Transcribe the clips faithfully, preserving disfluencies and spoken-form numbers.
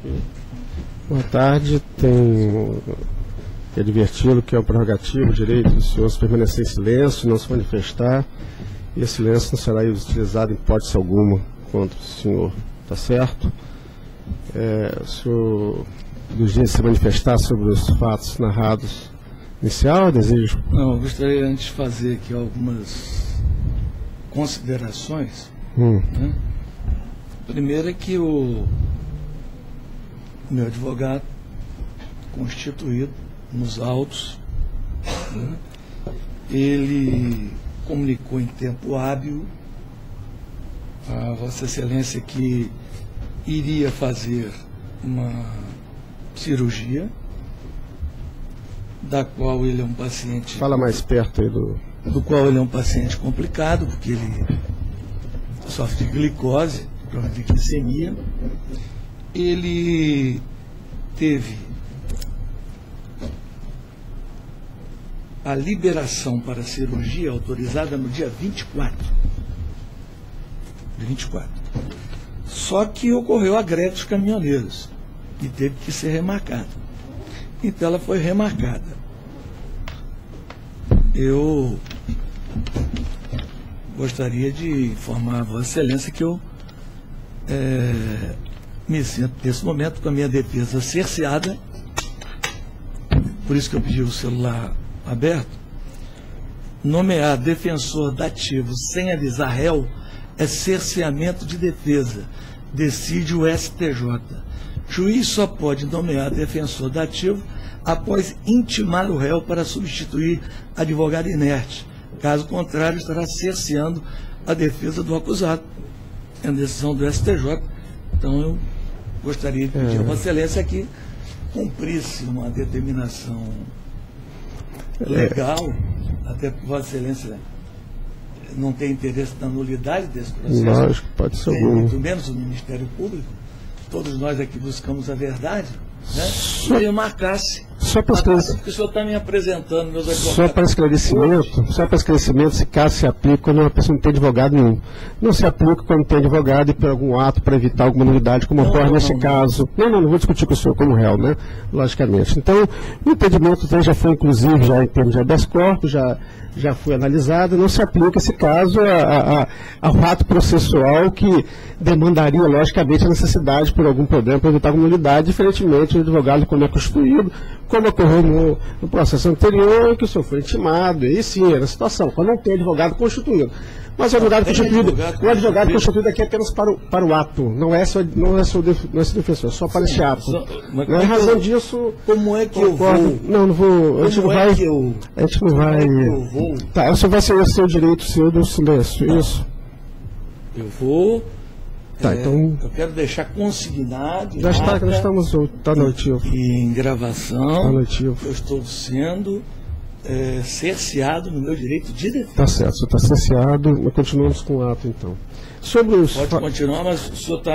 Boa tarde. Tenho que adverti-lo que é o prerrogativo, o direito do senhor se permanecer em silêncio, não se manifestar, e esse silêncio não será utilizado em hipótese alguma contra o senhor, tá certo? É, o senhor deseja se manifestar sobre os fatos narrados inicial, desejo? Não, eu gostaria antes de fazer aqui algumas considerações. Hum. Né? Primeiro é que o meu advogado constituído nos autos, né, ele comunicou em tempo hábil a Vossa Excelência que iria fazer uma cirurgia, da qual ele é um paciente... Fala mais perto aí do... Do qual ele é um paciente complicado, porque ele sofre de glicose, de glicemia. Ele teve a liberação para a cirurgia autorizada no dia vinte e quatro. vinte e quatro. Só que ocorreu a greve dos caminhoneiros e teve que ser remarcada. Então ela foi remarcada. Eu gostaria de informar a Vossa Excelência que eu é, me sinto nesse momento com a minha defesa cerceada, por isso que eu pedi o celular aberto. Nomear defensor dativo sem avisar réu é cerceamento de defesa, decide o S T J. Juiz só pode nomear defensor dativo após intimar o réu para substituir advogado inerte. Caso contrário, estará cerceando a defesa do acusado. É a decisão do S T J. Então eu gostaria de pedir é. a Vossa Excelência que cumprisse uma determinação legal, é. até porque Vossa Excelência não tem interesse na nulidade desse processo. Lógico, pode ser algum. Muito menos o Ministério Público. Todos nós aqui buscamos a verdade, né? Só, e marcasse. Só para esclarecer, porque o senhor está me apresentando, meus advogados. Só para esclarecimento, só para esclarecimento, esse caso se aplica quando uma pessoa não tem advogado nenhum. Não se aplica quando tem advogado e por algum ato para evitar alguma nulidade, como ocorre nesse não, caso. Não, não, não vou discutir com o senhor como réu, né? Logicamente. Então, o entendimento já foi, inclusive, já em termos de habeas corpus, já, já foi analisado, não se aplica esse caso a, a, ao ato processual que demandaria, logicamente, a necessidade por algum problema para evitar alguma nulidade, diferentemente do advogado quando é constituído, como ocorreu no, no processo anterior, que o senhor foi intimado, e sim, era a situação, quando não tem advogado constituído. Mas o advogado constituído, o advogado constituído aqui é apenas para o, para o ato, não é só, não é só, não é só defensor, é só para esse ato. Não é razão disso. Como é que eu vou? Não, não vou. A gente não vai. A gente não vai. Tá, o senhor vai ser o seu direito seu do silêncio, isso. Eu vou. Tá, é, então. Eu quero deixar consignado. Já está, já estamos. Está no ativo. E em gravação. Está no ativo. Eu estou sendo é, cerceado no meu direito de defesa. Tá certo, o senhor está cerceado, mas continuamos com o ato então. Sobre os. Pode continuar, mas o senhor está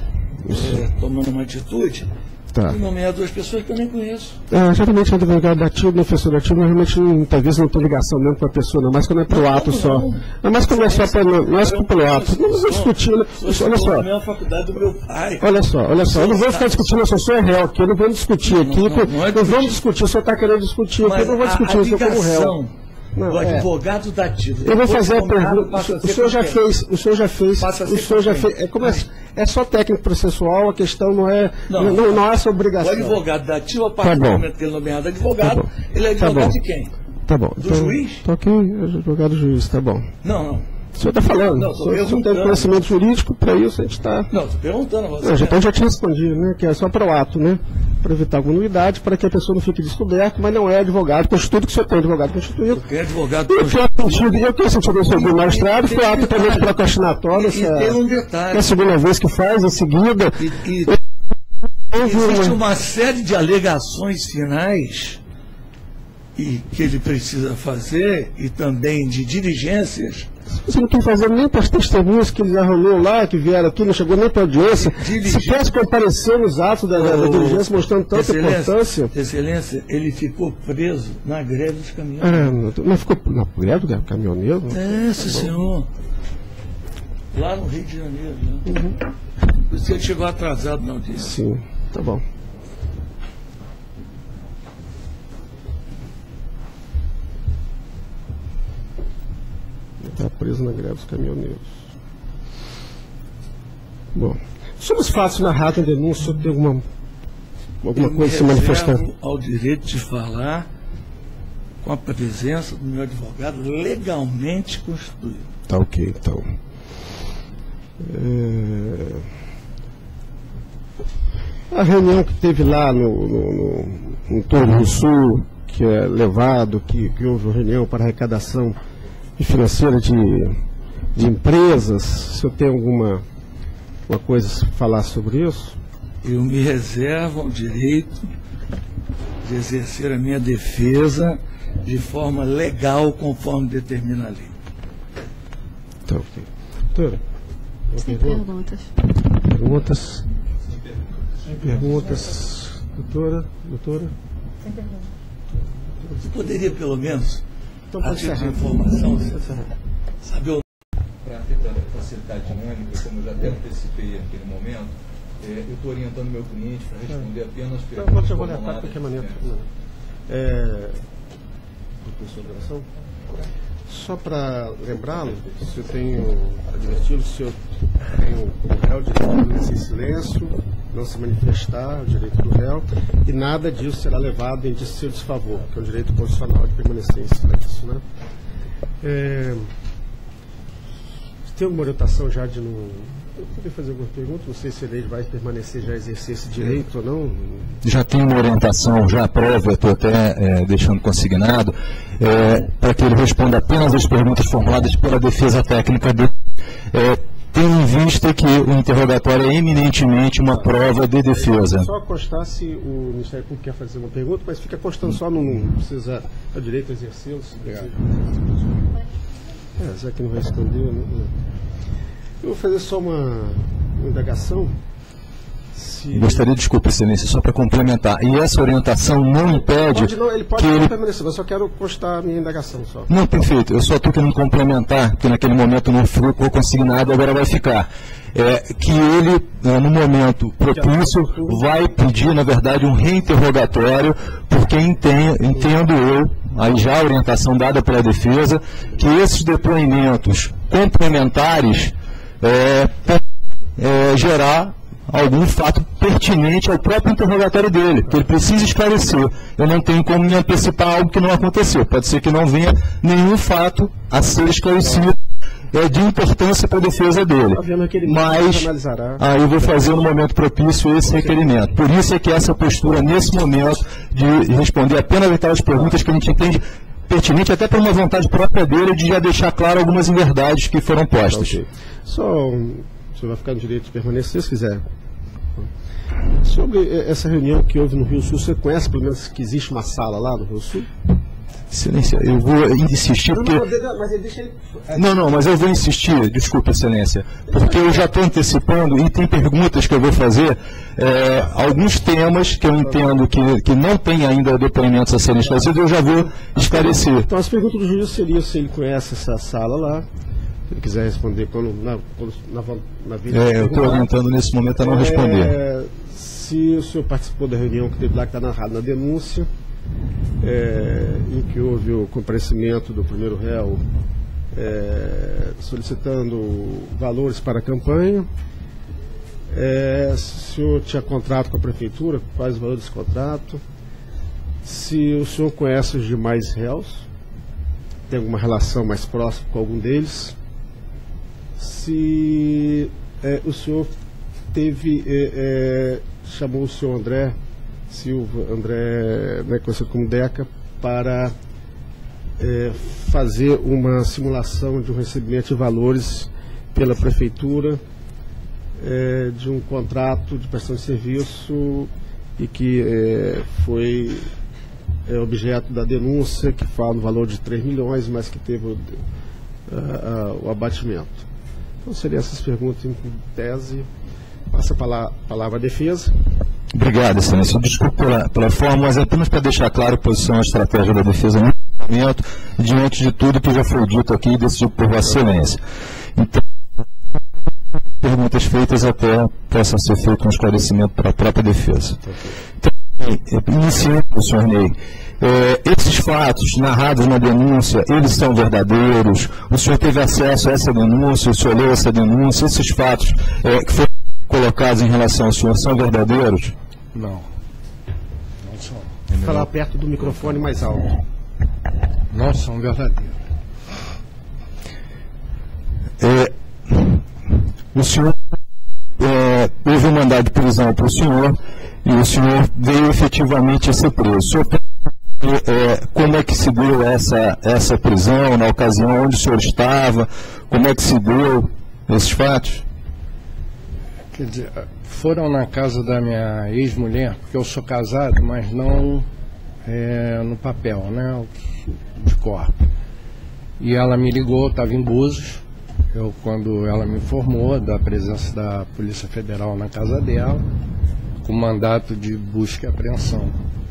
é, tomando uma atitude. Tá. E nomear duas pessoas que eu nem conheço. É, geralmente o advogado dativo, defensor dativo, realmente muitas vezes não tem ligação mesmo com a pessoa, não, mas quando é pro não, ato não, só. Não, não mas quando é só para. Não é só pelo ato. Não vou discutir. Olha só. Na faculdade do meu pai. Olha só, olha só. Eu não vou ficar discutindo, eu só sou réu aqui, eu não vou discutir aqui. Não, não, não, é não vamos discutir, o senhor está querendo discutir aqui, eu não vou discutir, eu sou como réu. Não, do advogado é. dativo. Eu vou fazer a pergunta. O senhor já fez, o senhor já fez, o senhor já fez. É, como é, é só técnico processual, a questão não é, não, não, não, não é essa obrigação. O advogado dativo, a partir do momento que ele é nomeado advogado, tá ele é advogado tá de quem? Tá bom. Do então, juiz? Tô aqui, advogado juiz, tá bom. Não, não. O senhor está falando, não, o senhor tem conhecimento jurídico, para isso a gente está... Não, estou perguntando a você. Não, então já tinha respondido, né, que é só para o ato, né, para evitar alguma nulidade, para que a pessoa não fique descoberta, mas não é advogado constituído, que o senhor tem advogado constituído. Eu tenho advogado constituído. E eu tenho sentido isso do magistrado, foi ato também procrastinatório, e, essa, e tem um detalhe. É a segunda vez que faz, em seguida... E, e, existe uma série de alegações finais e que ele precisa fazer, e também de diligências. Você não quer fazer nem para as testemunhas que eles arrumou lá, que vieram aqui, não chegou nem para a audiência. Se quer comparecer nos atos da, da, da diligência, mostrando tanta excelência, importância. Excelência, ele ficou preso na greve dos caminhoneiros. É, não ficou na greve do caminhoneiro? É, sim, senhor. Lá no Rio de Janeiro, né? Uhum. Por isso que ele chegou atrasado na audiência. Sim. Tá bom. Está preso na greve dos caminhoneiros. Bom, somos fáceis na rádio, denúncia, tem alguma, alguma Eu coisa me se manifestar? reservo ao direito de falar com a presença do meu advogado legalmente constituído. Tá ok, então. É... A reunião que teve lá no, no, no, no Torre do Sul, que é levado, que, que houve uma reunião para arrecadação financeira de, de empresas, se eu tenho alguma uma coisa a falar sobre isso? Eu me reservo o direito de exercer a minha defesa de forma legal, conforme determina a lei. Tá ok. Doutora? Sem perguntas. Perguntas? Sem perguntas. Doutora? Doutora? Sem perguntas. Você poderia, pelo menos, Então, a pode título de encerrar. informação, Encerrar. saber o Para facilitar a dinâmica, como eu já até antecipei naquele momento, é, eu estou orientando meu cliente para responder apenas Então, perguntas eu vou levar de formuladas. qualquer maneira. É. É, professor de oração? Só para lembrá-lo, se eu tenho advertido, se eu tenho como réu o direito de permanecer em silêncio, não se manifestar, o direito do réu, e nada disso será levado em seu desfavor, que é o direito constitucional de permanecer em silêncio. Né? É, tem alguma orientação já de não... Eu poderia fazer alguma pergunta, não sei se ele vai permanecer, já exercer esse direito ou não. Já tem uma orientação, já aprova, estou até é, deixando consignado, é, para que ele responda apenas as perguntas formuladas pela defesa técnica dele, é, tendo em vista que o interrogatório é eminentemente uma prova de defesa. Só constar se o Ministério Público quer fazer uma pergunta, mas fica constando só, não, não precisa, é o direito a exercê-lo. Obrigado. É, já que não respondeu, não, não. Eu vou fazer só uma, uma indagação. Se... Gostaria, desculpa, excelência, só para complementar. E essa orientação não impede Pode, não, ele pode que ele... permanecer, mas só quero constar a minha indagação só. Não, perfeito. Eu só estou querendo complementar, porque naquele momento não ficou consignado, agora vai ficar. É, que ele, no momento propício, vai pedir, na verdade, um reinterrogatório, porque entendo, entendo eu, aí já a orientação dada pela defesa, que esses depoimentos complementares é, é, gerar algum fato pertinente ao próprio interrogatório dele, que ele precisa esclarecer. Eu não tenho como me antecipar algo que não aconteceu. Pode ser que não venha nenhum fato a ser esclarecido é, de importância para a defesa dele. Mas aí eu vou fazer no momento propício esse requerimento. Por isso é que essa postura, nesse momento, de responder apenas aquelas perguntas que a gente entende pertinente, até por uma vontade própria dele, de já deixar claro algumas inverdades que foram postas. Okay. Só, um, você vai ficar no direito de permanecer, se quiser. Sobre essa reunião que houve no Rio Sul, você conhece pelo menos que existe uma sala lá no Rio Sul? Excelência, eu vou insistir porque... Não, não, mas ele deixa ele... não, não, mas eu vou insistir, desculpa, Excelência, porque eu já estou antecipando e tem perguntas que eu vou fazer, é, alguns temas que eu entendo que, que não tem ainda depoimentos a serem esclarecidos, eu já vou esclarecer. Então, as perguntas do juiz seriam se ele conhece essa sala lá, se ele quiser responder quando, na, quando, na, na vez é, eu estou orientando nesse momento a não é, responder. Se o senhor participou da reunião que teve lá, que está narrado na denúncia, É, em que houve o comparecimento do primeiro réu é, solicitando valores para a campanha, é, se o senhor tinha contrato com a prefeitura, quais os valores desse contrato, se o senhor conhece os demais réus, tem alguma relação mais próxima com algum deles, se é, o senhor teve, é, é, chamou o senhor André Silva, André, né, conhecido como Deca, para é, fazer uma simulação de um recebimento de valores pela prefeitura é, de um contrato de prestação de serviço e que é, foi é, objeto da denúncia, que fala no valor de três milhões, mas que teve o, a, a, o abatimento. Então seriam essas perguntas em tese. Passa a palavra, a palavra à defesa. Obrigado, Excelência. Desculpe pela, pela forma, mas apenas para deixar claro a posição e a estratégia da defesa no momento, diante de tudo que já foi dito aqui e decidido por Vossa Excelência. Então, perguntas feitas até possa ser feito um esclarecimento para a própria defesa. Então, iniciando, senhor Ney, é, esses fatos narrados na denúncia, eles são verdadeiros? O senhor teve acesso a essa denúncia, o senhor leu essa denúncia, esses fatos é, que foram colocados em relação ao senhor são verdadeiros? Não. Não são. Vou falar perto do microfone mais alto. Não são verdadeiros. É, o senhor é, houve um mandado de prisão para o senhor e o senhor veio efetivamente a ser preso. O senhor, é, como é que se deu essa, essa prisão, na ocasião onde o senhor estava, como é que se deu esses fatos? Quer dizer, foram na casa da minha ex-mulher, porque eu sou casado, mas não é, no papel, né, de corpo. E ela me ligou, estava em Búzios. Eu, quando ela me informou da presença da Polícia Federal na casa dela, com mandato de busca e apreensão.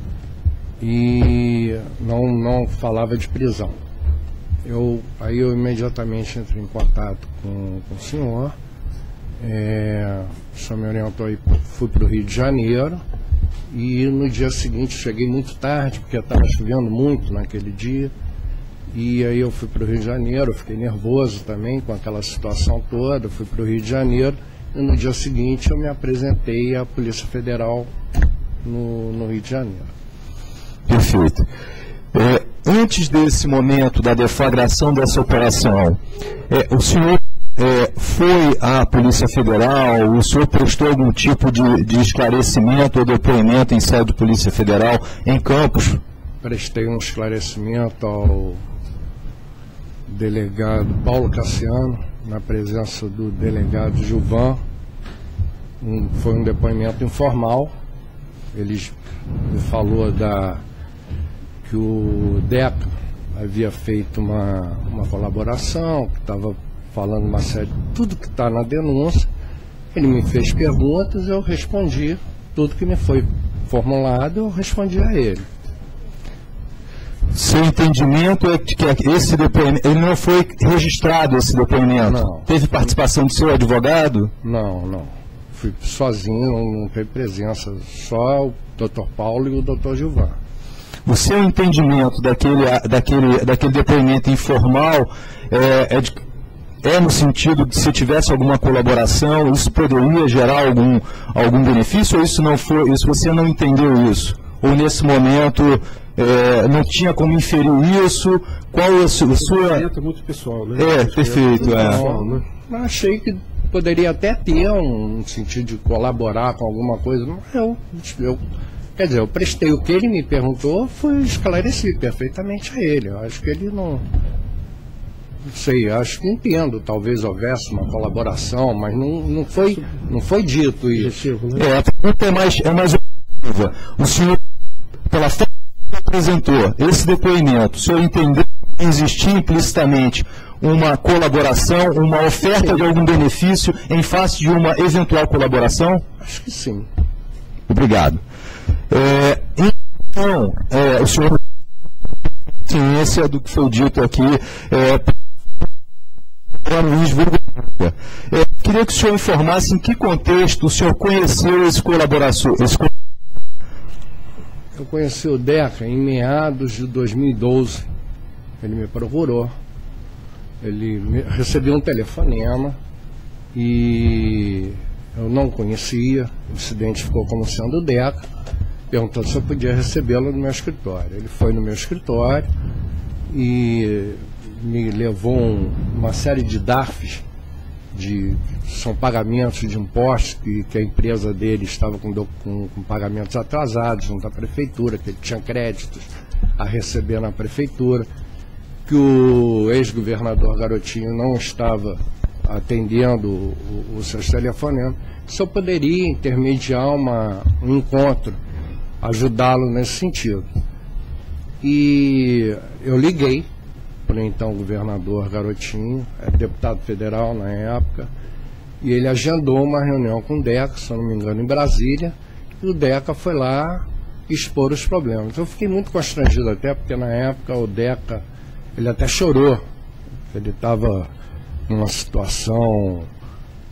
E não, não falava de prisão. Eu, aí eu imediatamente entrei em contato com, com o senhor. É, o senhor me orientou e fui para o Rio de Janeiro. E no dia seguinte cheguei muito tarde, porque estava chovendo muito naquele dia. E aí eu fui para o Rio de Janeiro, fiquei nervoso também com aquela situação toda, fui para o Rio de Janeiro e no dia seguinte eu me apresentei à Polícia Federal no, no Rio de Janeiro. Perfeito. É, antes desse momento da deflagração dessa operação, é, o senhor é, foi à Polícia Federal, o senhor prestou algum tipo de, de esclarecimento ou depoimento em sede de Polícia Federal em Campos? Prestei um esclarecimento ao delegado Paulo Cassiano, na presença do delegado Gilvan. Um, foi um depoimento informal. Ele me falou da, que o DECA havia feito uma, uma colaboração, que estava falando uma série de tudo que está na denúncia. Ele me fez perguntas, eu respondi tudo que me foi formulado, eu respondi a ele. Seu entendimento é que esse depoimento, ele não foi registrado, esse depoimento? Não. Teve participação do seu advogado? Não, não. Fui sozinho, não teve presença, só o doutor Paulo e o doutor Gilvan. O seu entendimento daquele, daquele, daquele depoimento informal é, é, de, é no sentido de se tivesse alguma colaboração, isso poderia gerar algum, algum benefício, ou isso não foi, isso você não entendeu isso? Ou nesse momento é, não tinha como inferir isso? Qual a sua... É muito pessoal, né? É, perfeito. É. Não, né? Achei que poderia até ter um sentido de colaborar com alguma coisa, mas eu, eu, quer dizer, eu prestei o que ele me perguntou, foi esclareci perfeitamente a ele. Eu acho que ele não... Não sei, acho que entendo, talvez houvesse uma colaboração, mas não, não, foi, não foi dito isso. É, a pergunta é mais, é mais objetiva. O senhor, pela forma que apresentou esse depoimento, o senhor entendeu que existia implicitamente uma colaboração, uma oferta de algum benefício em face de uma eventual colaboração? Acho que sim. Obrigado. É, então, é, o senhor tem ciência do que foi dito aqui é, para Luiz Burgoa. É, queria que o senhor informasse em que contexto o senhor conheceu esse colaborador. Esse... Eu conheci o DECA em meados de dois mil e doze. Ele me procurou. Ele me... recebeu um telefonema e eu não conhecia, ele se identificou como sendo o DECA, perguntou se eu podia recebê-lo no meu escritório. Ele foi no meu escritório e me levou um, uma série de D A Fs, de, são pagamentos de impostos que, que a empresa dele estava com, com, com pagamentos atrasados junto à prefeitura, que ele tinha créditos a receber na prefeitura, que o ex-governador Garotinho não estava atendendo os seus telefonemas, se eu poderia intermediar uma, um encontro, ajudá-lo nesse sentido. E eu liguei para o então governador Garotinho, é deputado federal na época, e ele agendou uma reunião com o DECA, se eu não me engano, em Brasília, e o DECA foi lá expor os problemas. Eu fiquei muito constrangido até, porque na época o DECA, ele até chorou, ele estava numa situação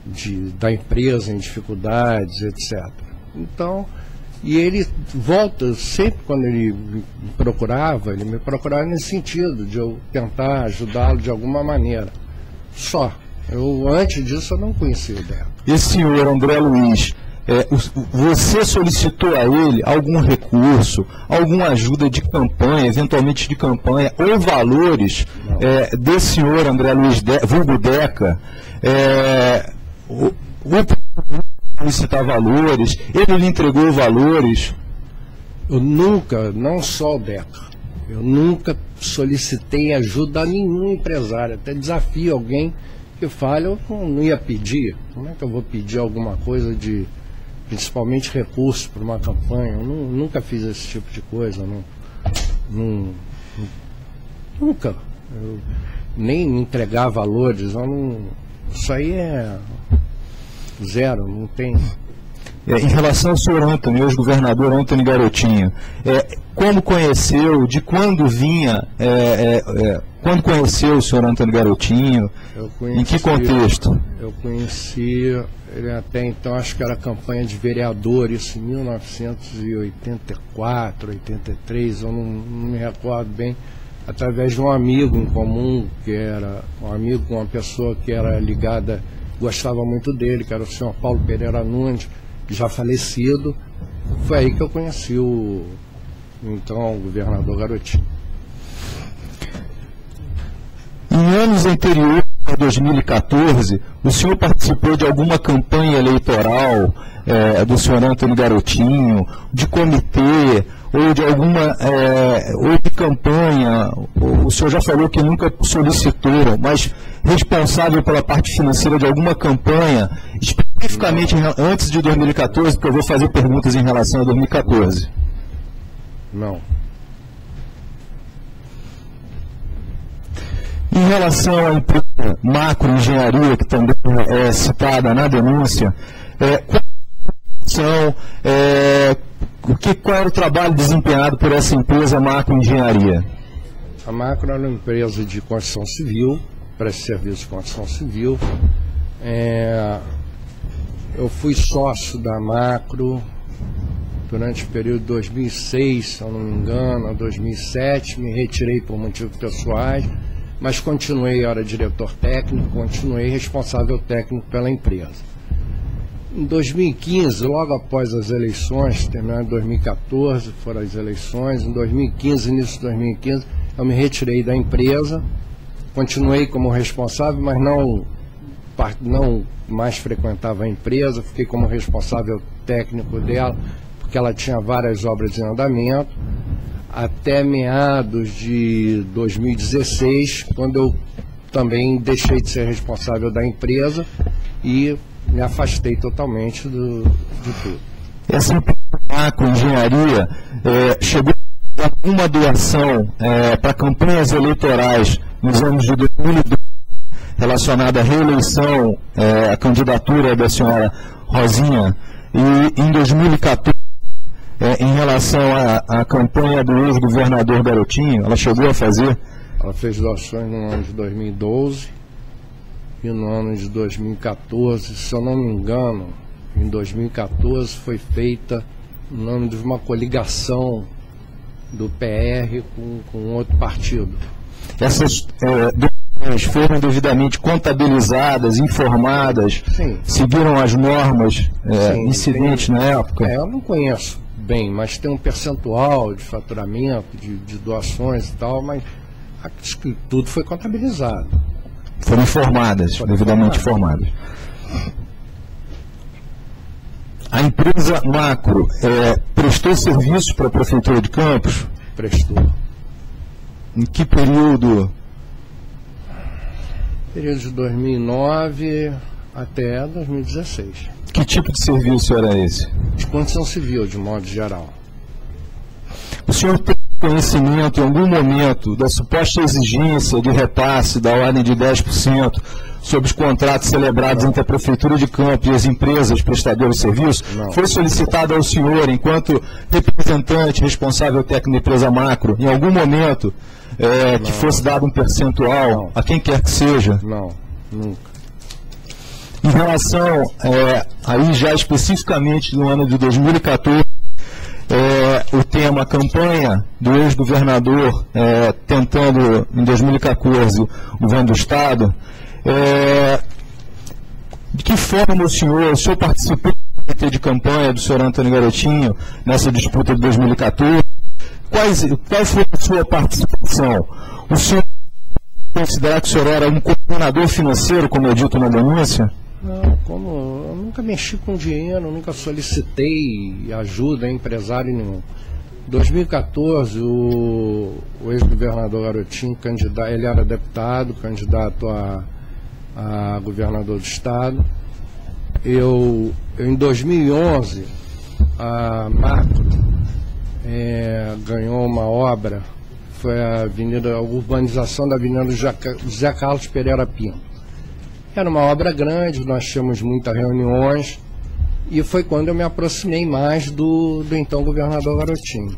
de, da empresa em dificuldades, etcétera. Então, e ele volta, sempre quando ele me procurava, ele me procurava nesse sentido, de eu tentar ajudá-lo de alguma maneira. Só. Eu, antes disso, eu não conhecia o Deca. Esse senhor André Luiz, é, você solicitou a ele algum recurso, alguma ajuda de campanha, eventualmente de campanha, ou valores é, desse senhor André Luiz, de, vulgo Deca, é, o, o solicitar valores, ele lhe entregou valores? Eu nunca, não só o Deca, eu nunca solicitei ajuda a nenhum empresário, até desafio alguém que fale, eu não ia pedir. Como é que eu vou pedir alguma coisa de, principalmente recursos para uma campanha? Eu não, nunca fiz esse tipo de coisa, não, não, nunca. Eu nem me entregar valores, eu não, isso aí é zero, não tem. É, em relação ao senhor Antônio, ex-governador Antônio Garotinho, é, como conheceu, de quando vinha, é, é, é, quando conheceu o senhor Antônio Garotinho, conheci, em que contexto? Eu conheci, ele até então, acho que era campanha de vereador, isso em mil novecentos e oitenta e quatro, oitenta e três, eu não, não me recordo bem, através de um amigo em comum, que era um amigo com uma pessoa que era ligada, gostava muito dele, que era o senhor Paulo Pereira Nunes, já falecido. Foi aí que eu conheci o então o governador Garotinho. Em anos anteriores, a dois mil e quatorze, o senhor participou de alguma campanha eleitoral é, do senhor Antônio Garotinho, de comitê, ou de alguma, é, ou de campanha? O senhor já falou que nunca solicitou, mas responsável pela parte financeira de alguma campanha, especificamente antes de dois mil e quatorze, porque eu vou fazer perguntas em relação a dois mil e quatorze. Não. Em relação à empresa Macro Engenharia, que também é citada na denúncia, é, qual, são, é, o que, qual era o trabalho desempenhado por essa empresa Macro Engenharia? A Macro era uma empresa de construção civil, presta serviço de construção civil. É, eu fui sócio da Macro durante o período de dois mil e seis, se eu não me engano, a dois mil e sete, me retirei por motivos pessoais, mas continuei, eu era diretor técnico, continuei responsável técnico pela empresa. Em dois mil e quinze, logo após as eleições, terminaram em dois mil e quatorze, foram as eleições, em dois mil e quinze, início de dois mil e quinze, eu me retirei da empresa, continuei como responsável, mas não, não mais frequentava a empresa, fiquei como responsável técnico dela, porque ela tinha várias obras em andamento, até meados de dois mil e dezesseis, quando eu também deixei de ser responsável da empresa e me afastei totalmente do, de tudo. Essa empresa com engenharia é, chegou a alguma doação é, para campanhas eleitorais nos anos de dois mil e doze relacionada à reeleição, é, à candidatura da senhora Rosinha, e em dois mil e quatorze, é, em relação à, à campanha do ex-governador Garotinho, ela chegou a fazer? Ela fez doações no ano de dois mil e doze e no ano de dois mil e quatorze, se eu não me engano, em dois mil e quatorze foi feita no nome de uma coligação do P R com, com outro partido. Essas é, doações foram devidamente contabilizadas, informadas, sim, seguiram as normas é, sim, incidentes tem, na época? É, eu não conheço bem, mas tem um percentual de faturamento, de, de doações e tal, mas acho que tudo foi contabilizado. Foram informadas, foram devidamente informadas. A empresa Macro é, prestou serviços para a Prefeitura de Campos? Prestou. Em que período? Período de dois mil e nove até dois mil e dezesseis. Que tipo de serviço era esse? De construção civil, de modo geral. O senhor tem conhecimento em algum momento da suposta exigência de repasse da ordem de dez por cento sobre os contratos celebrados entre a Prefeitura de Campos e as empresas prestadoras de serviço? Não. Foi solicitado ao senhor, enquanto representante responsável técnico da empresa Macro, em algum momento, é, que fosse dado um percentual, Não. a quem quer que seja? Não, nunca. Em relação, é, aí já especificamente no ano de dois mil e quatorze, é, o tema campanha do ex-governador é, tentando, em dois mil e quatorze, o governo do Estado, é, de que forma o senhor, o senhor participou do comitê de campanha do senhor Antônio Garotinho nessa disputa de dois mil e quatorze? Quais, qual foi a sua participação? O senhor considerar que o senhor era um coordenador financeiro, como é dito na denúncia? Não, como eu nunca mexi com dinheiro, nunca solicitei ajuda a empresário nenhum. Em dois mil e quatorze, o, o ex-governador Garotinho, candidato, ele era deputado, candidato a, a governador do estado. Eu, eu em dois mil e onze, a Macro é, ganhou uma obra, foi a, avenida, a urbanização da Avenida José Carlos Pereira Pinto. Era uma obra grande, nós tínhamos muitas reuniões, e foi quando eu me aproximei mais do, do então governador Garotinho.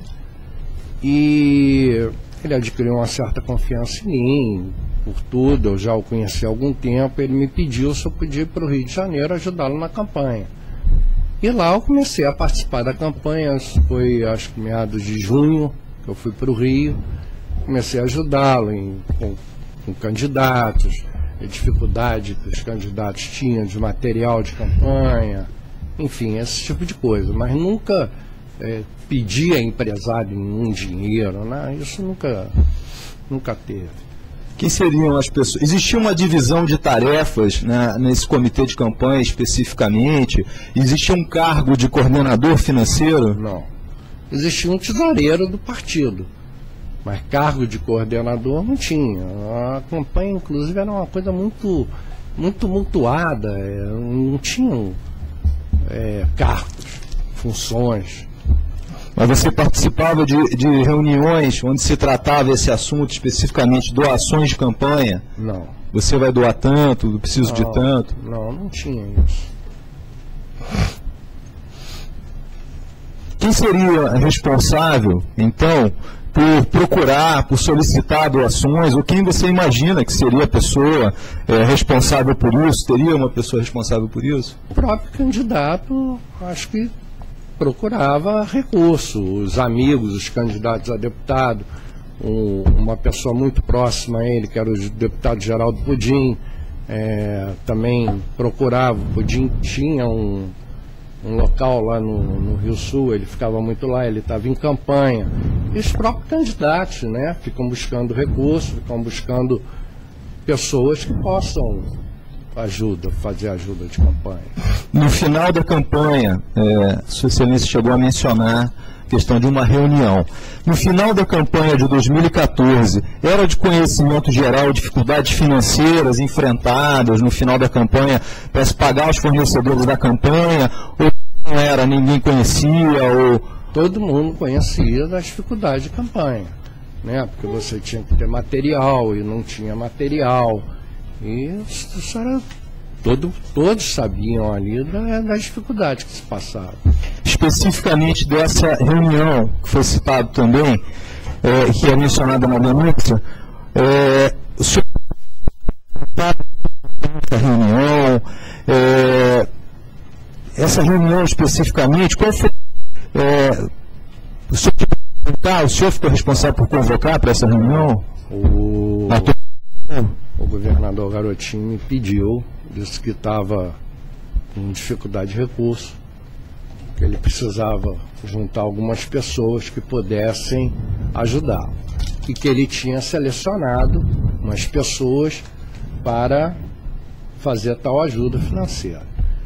E ele adquiriu uma certa confiança em mim, por tudo, eu já o conheci há algum tempo. Ele me pediu se eu podia ir para o Rio de Janeiro ajudá-lo na campanha. E lá eu comecei a participar da campanha, isso foi acho que meados de junho, que eu fui para o Rio, comecei a ajudá-lo em, com, com candidatos, a dificuldade que os candidatos tinham de material de campanha, enfim, esse tipo de coisa, mas nunca é, pedi a empresário nenhum dinheiro, né? Isso nunca, nunca teve. Quem seriam as pessoas? Existia uma divisão de tarefas, né, nesse comitê de campanha especificamente? Existia um cargo de coordenador financeiro? Não. Existia um tesoureiro do partido, mas cargo de coordenador não tinha. A campanha, inclusive, era uma coisa muito, muito tumultuada, não tinham é, cargos, funções. Mas você participava de, de reuniões onde se tratava esse assunto, especificamente doações de campanha? Não. Você vai doar tanto, preciso não, de tanto? Não, não tinha isso. Quem seria responsável, então, por procurar, por solicitar doações, ou quem você imagina que seria a pessoa é, responsável por isso? Teria uma pessoa responsável por isso? O próprio candidato, acho que procurava recurso, os amigos, os candidatos a deputado, um, uma pessoa muito próxima a ele, que era o deputado Geraldo Pudim, é, também procurava. O Pudim tinha um, um local lá no, no Rio Sul, ele ficava muito lá, ele estava em campanha. E os próprios candidatos, né, ficam buscando recursos, ficam buscando pessoas que possam ajuda, fazer ajuda de campanha. No final da campanha, é, Sua Excelência chegou a mencionar a questão de uma reunião. No final da campanha de dois mil e quatorze, era de conhecimento geral dificuldades financeiras enfrentadas no final da campanha para se pagar os fornecedores da campanha, ou não era, ninguém conhecia, ou... Todo mundo conhecia das dificuldades de campanha, né? Porque você tinha que ter material e não tinha material. E isso era, todo, todos sabiam ali da, das dificuldades que se passavam. Especificamente dessa reunião, que foi citado também, é, que é mencionada na denúncia, é, o senhor essa reunião, é, essa reunião especificamente, qual foi, é, o, senhor, o senhor ficou responsável por convocar para essa reunião? O... O governador Garotinho me pediu, disse que estava com dificuldade de recurso, que ele precisava juntar algumas pessoas que pudessem ajudá-lo. E que ele tinha selecionado umas pessoas para fazer tal ajuda financeira.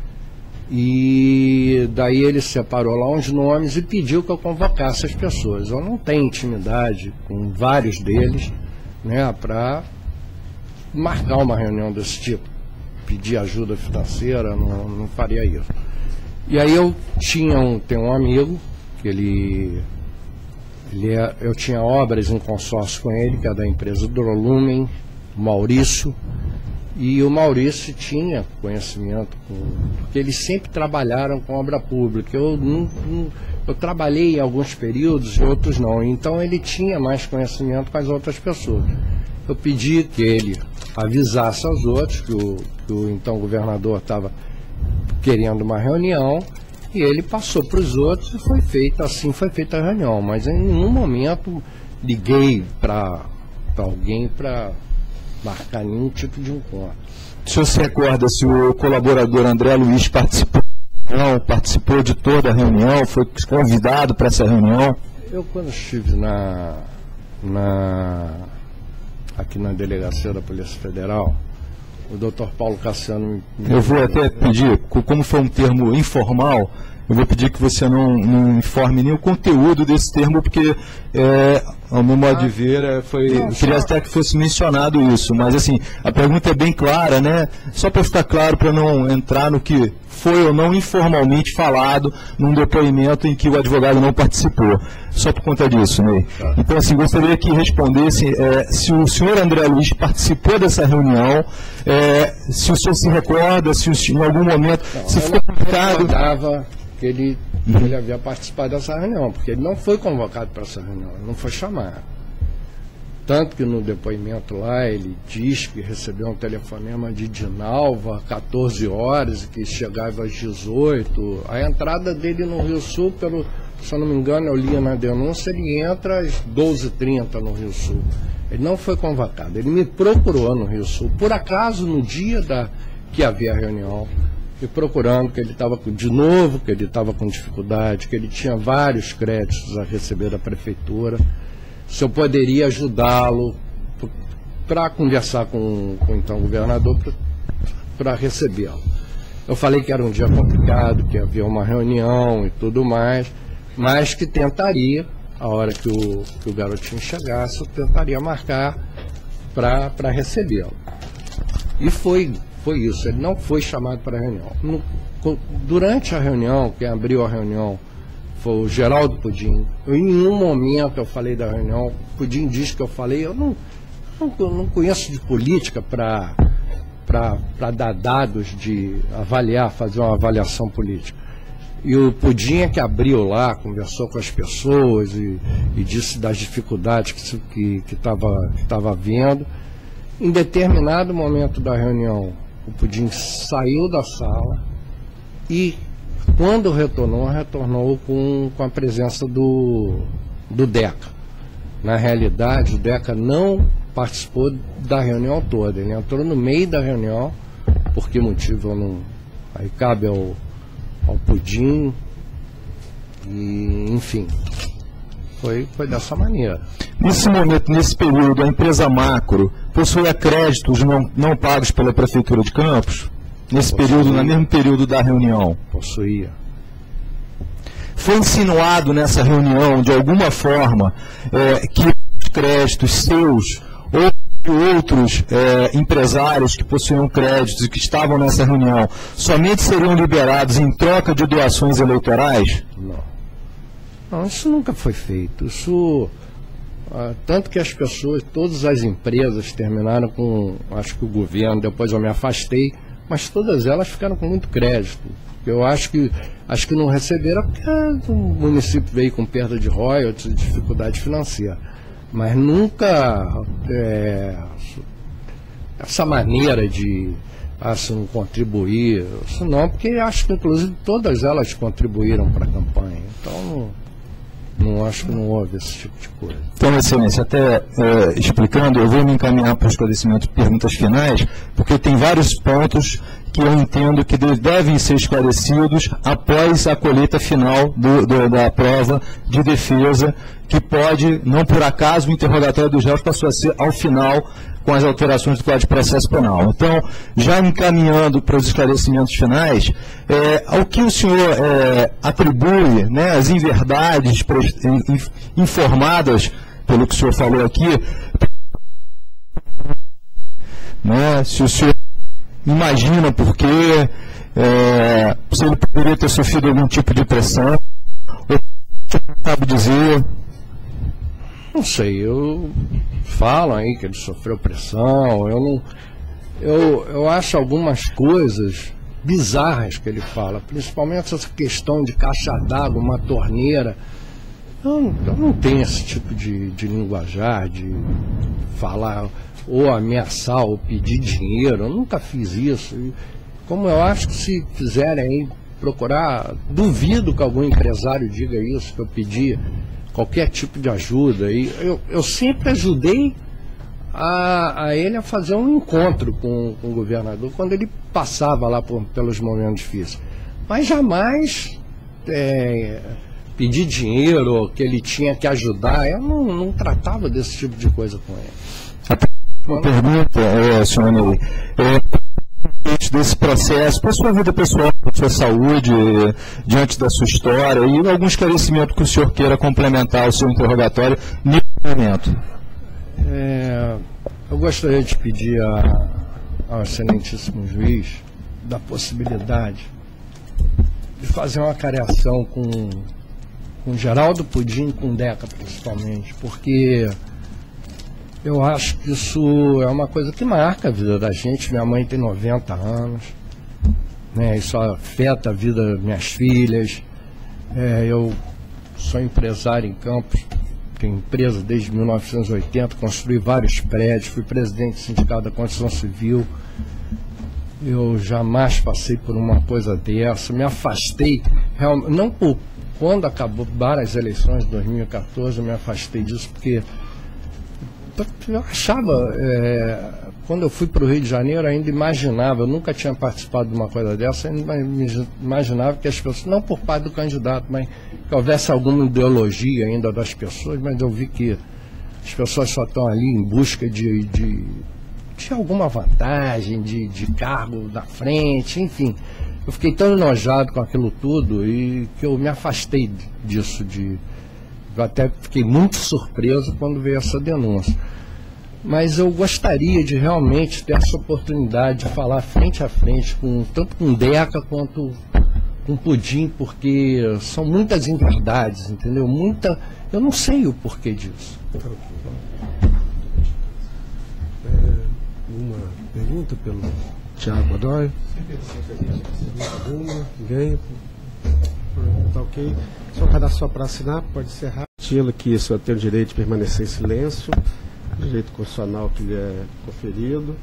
E daí ele separou lá uns nomes e pediu que eu convocasse as pessoas. Eu não tenho intimidade com vários deles, né, para marcar uma reunião desse tipo, pedir ajuda financeira, não, não faria isso. E aí eu tinha um, tem um amigo, que ele, ele é, eu tinha obras em consórcio com ele, que é da empresa Drolumen, Maurício, e o Maurício tinha conhecimento, com, porque eles sempre trabalharam com obra pública. Eu, não, não, eu trabalhei em alguns períodos e outros não, então ele tinha mais conhecimento com as outras pessoas. Eu pedi que ele avisasse aos outros que o, que o então governador estava querendo uma reunião, e ele passou para os outros e foi feita, assim foi feita a reunião, mas em nenhum momento liguei para alguém para marcar nenhum tipo de encontro. O senhor se recorda se o colaborador André Luiz participou, não, participou de toda a reunião, foi convidado para essa reunião? Eu, quando estive na, na, aqui na delegacia da Polícia Federal, o doutor Paulo Cassiano... Me... Eu vou até pedir, como foi um termo informal, eu vou pedir que você não, não informe nem o conteúdo desse termo, porque, é, ao meu modo de ver, foi, eu queria até que fosse mencionado isso, mas assim, a pergunta é bem clara, né? Só para ficar claro, para não entrar no que foi ou não informalmente falado num depoimento em que o advogado não participou. Só por conta disso, Ney. Então, assim, gostaria que respondesse é, se o senhor André Luiz participou dessa reunião, é, se o senhor se recorda, se em algum momento, não, se ficou complicado... que ele, uhum. ele havia participado dessa reunião, porque ele não foi convocado para essa reunião, ele não foi chamado. Tanto que no depoimento lá ele diz que recebeu um telefonema de Dinalva às quatorze horas e que chegava às dezoito. A entrada dele no Rio Sul, pelo, se eu não me engano, eu li na denúncia, ele entra às doze e trinta no Rio Sul. Ele não foi convocado, ele me procurou no Rio Sul, por acaso no dia da, que havia a reunião, e procurando que ele estava de novo, que ele estava com dificuldade, que ele tinha vários créditos a receber da prefeitura, se eu poderia ajudá-lo para conversar com, com então, o governador para recebê-lo. Eu falei que era um dia complicado, que havia uma reunião e tudo mais, mas que tentaria, a hora que o, que o garotinho chegasse, eu tentaria marcar para recebê-lo. E foi... Foi isso, ele não foi chamado para a reunião. No, durante a reunião, quem abriu a reunião foi o Geraldo Pudim. Eu, em nenhum momento eu falei da reunião, o Pudim diz que eu falei, eu não, não, não conheço de política para dar dados, de avaliar, fazer uma avaliação política. E o Pudim é que abriu lá, conversou com as pessoas e, e disse das dificuldades que estava que, que tava havendo. Em determinado momento da reunião, o Pudim saiu da sala e, quando retornou, retornou com, com a presença do, do Deca. Na realidade, o Deca não participou da reunião toda. Ele entrou no meio da reunião, por que motivo eu não... Aí cabe ao, ao Pudim, e, enfim, foi, foi dessa maneira. Nesse momento, nesse período, a empresa Macro possuía créditos não, não pagos pela Prefeitura de Campos? Nesse possuía. período, no mesmo período da reunião? Possuía. Foi insinuado nessa reunião, de alguma forma, é, que os créditos seus ou outros é, empresários que possuíam créditos e que estavam nessa reunião somente seriam liberados em troca de doações eleitorais? Não. Não, isso nunca foi feito. Isso... Ah, tanto que as pessoas, todas as empresas terminaram com, acho que o governo, depois eu me afastei, mas todas elas ficaram com muito crédito. Eu acho que, acho que não receberam porque o município veio com perda de royalties e dificuldade financeira. Mas nunca é, essa maneira de assim, contribuir, isso não, porque acho que inclusive todas elas contribuíram para a campanha. Então não acho que não houve esse tipo de coisa. Então, Excelência, até é, explicando, eu vou me encaminhar para o esclarecimento de perguntas finais, porque tem vários pontos que eu entendo que devem ser esclarecidos após a colheita final do, do, da prova de defesa, que pode, não por acaso, o interrogatório dos réus passou a ser ao final com as alterações do Código de Processo Penal. Então, já encaminhando para os esclarecimentos finais, é, ao que o senhor é, atribui, né, as inverdades informadas pelo que o senhor falou aqui, né, se o senhor imagina por quê, é, se ele poderia ter sofrido algum tipo de pressão, ou sabe dizer... Não sei, eu falo aí que ele sofreu pressão, eu não. Eu, eu acho algumas coisas bizarras que ele fala, principalmente essa questão de caixa d'água, uma torneira. Eu, eu não tenho esse tipo de, de linguajar, de falar. ou ameaçar, ou pedir dinheiro. Eu nunca fiz isso. E como eu acho que se quiserem aí procurar, duvido que algum empresário diga isso, que eu pedi qualquer tipo de ajuda. E eu, eu sempre ajudei a, a ele a fazer um encontro com, com o governador quando ele passava lá por, pelos momentos difíceis. Mas jamais é, pedir dinheiro, que ele tinha que ajudar. Eu não, não tratava desse tipo de coisa com ele. Uma pergunta, é, senhor Ney, é, desse processo, para a sua vida pessoal, para a sua saúde, diante da sua história, e algum esclarecimento que o senhor queira complementar o seu interrogatório nesse momento. É, eu gostaria de pedir a, ao excelentíssimo juiz da possibilidade de fazer uma cariação com, com Geraldo Pudim, com Deca principalmente, porque eu acho que isso é uma coisa que marca a vida da gente. Minha mãe tem noventa anos, né? Isso afeta a vida das minhas filhas. É, eu sou empresário em Campos, tenho empresa desde mil novecentos e oitenta, construí vários prédios, fui presidente do Sindicato da Construção Civil. Eu jamais passei por uma coisa dessa, me afastei, realmente, não por quando acabaram as eleições de dois mil e quatorze, eu me afastei disso porque eu achava, é, quando eu fui para o Rio de Janeiro, ainda imaginava, eu nunca tinha participado de uma coisa dessa, ainda imaginava que as pessoas, não por parte do candidato, mas que houvesse alguma ideologia ainda das pessoas, mas eu vi que as pessoas só estão ali em busca de, de, de alguma vantagem, de, de cargo na frente, enfim. Eu fiquei tão enojado com aquilo tudo e que eu me afastei disso, de... Eu até fiquei muito surpreso quando veio essa denúncia. Mas eu gostaria de realmente ter essa oportunidade de falar frente a frente, com, tanto com Deca quanto com Pudim, porque são muitas inverdades, entendeu? Muita, eu não sei o porquê disso. É, uma pergunta pelo Tiago Godoy? Alguma? Ninguém? Tá ok. Só cadastro só para assinar, pode encerrar. Estilo que o senhor tem o direito de permanecer em silêncio, direito constitucional que lhe é conferido,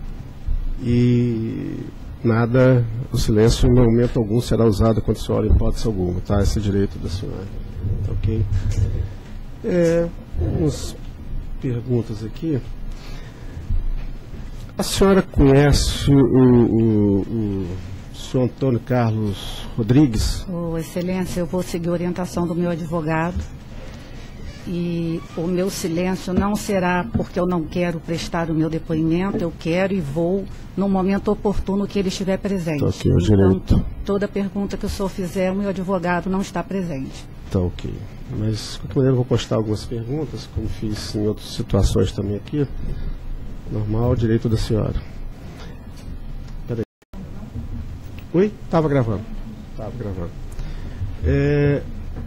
e nada, o silêncio em momento algum será usado contra a senhora em hipótese alguma, tá? Esse é o direito da senhora, tá ok? É, algumas perguntas aqui. A senhora conhece o, o, o senhor Antônio Carlos Rodrigues? Oh, Excelência, eu vou seguir a orientação do meu advogado e o meu silêncio não será porque eu não quero prestar o meu depoimento, eu quero e vou no momento oportuno que ele estiver presente. Tá ok, o então, direito. Toda pergunta que o senhor fizer, o meu advogado não está presente. Tá ok. Mas, de qualquer maneira, eu vou postar algumas perguntas, como fiz em outras situações também aqui. Normal, direito da senhora. Peraí. Oi? Estava gravando. Estava gravando. É...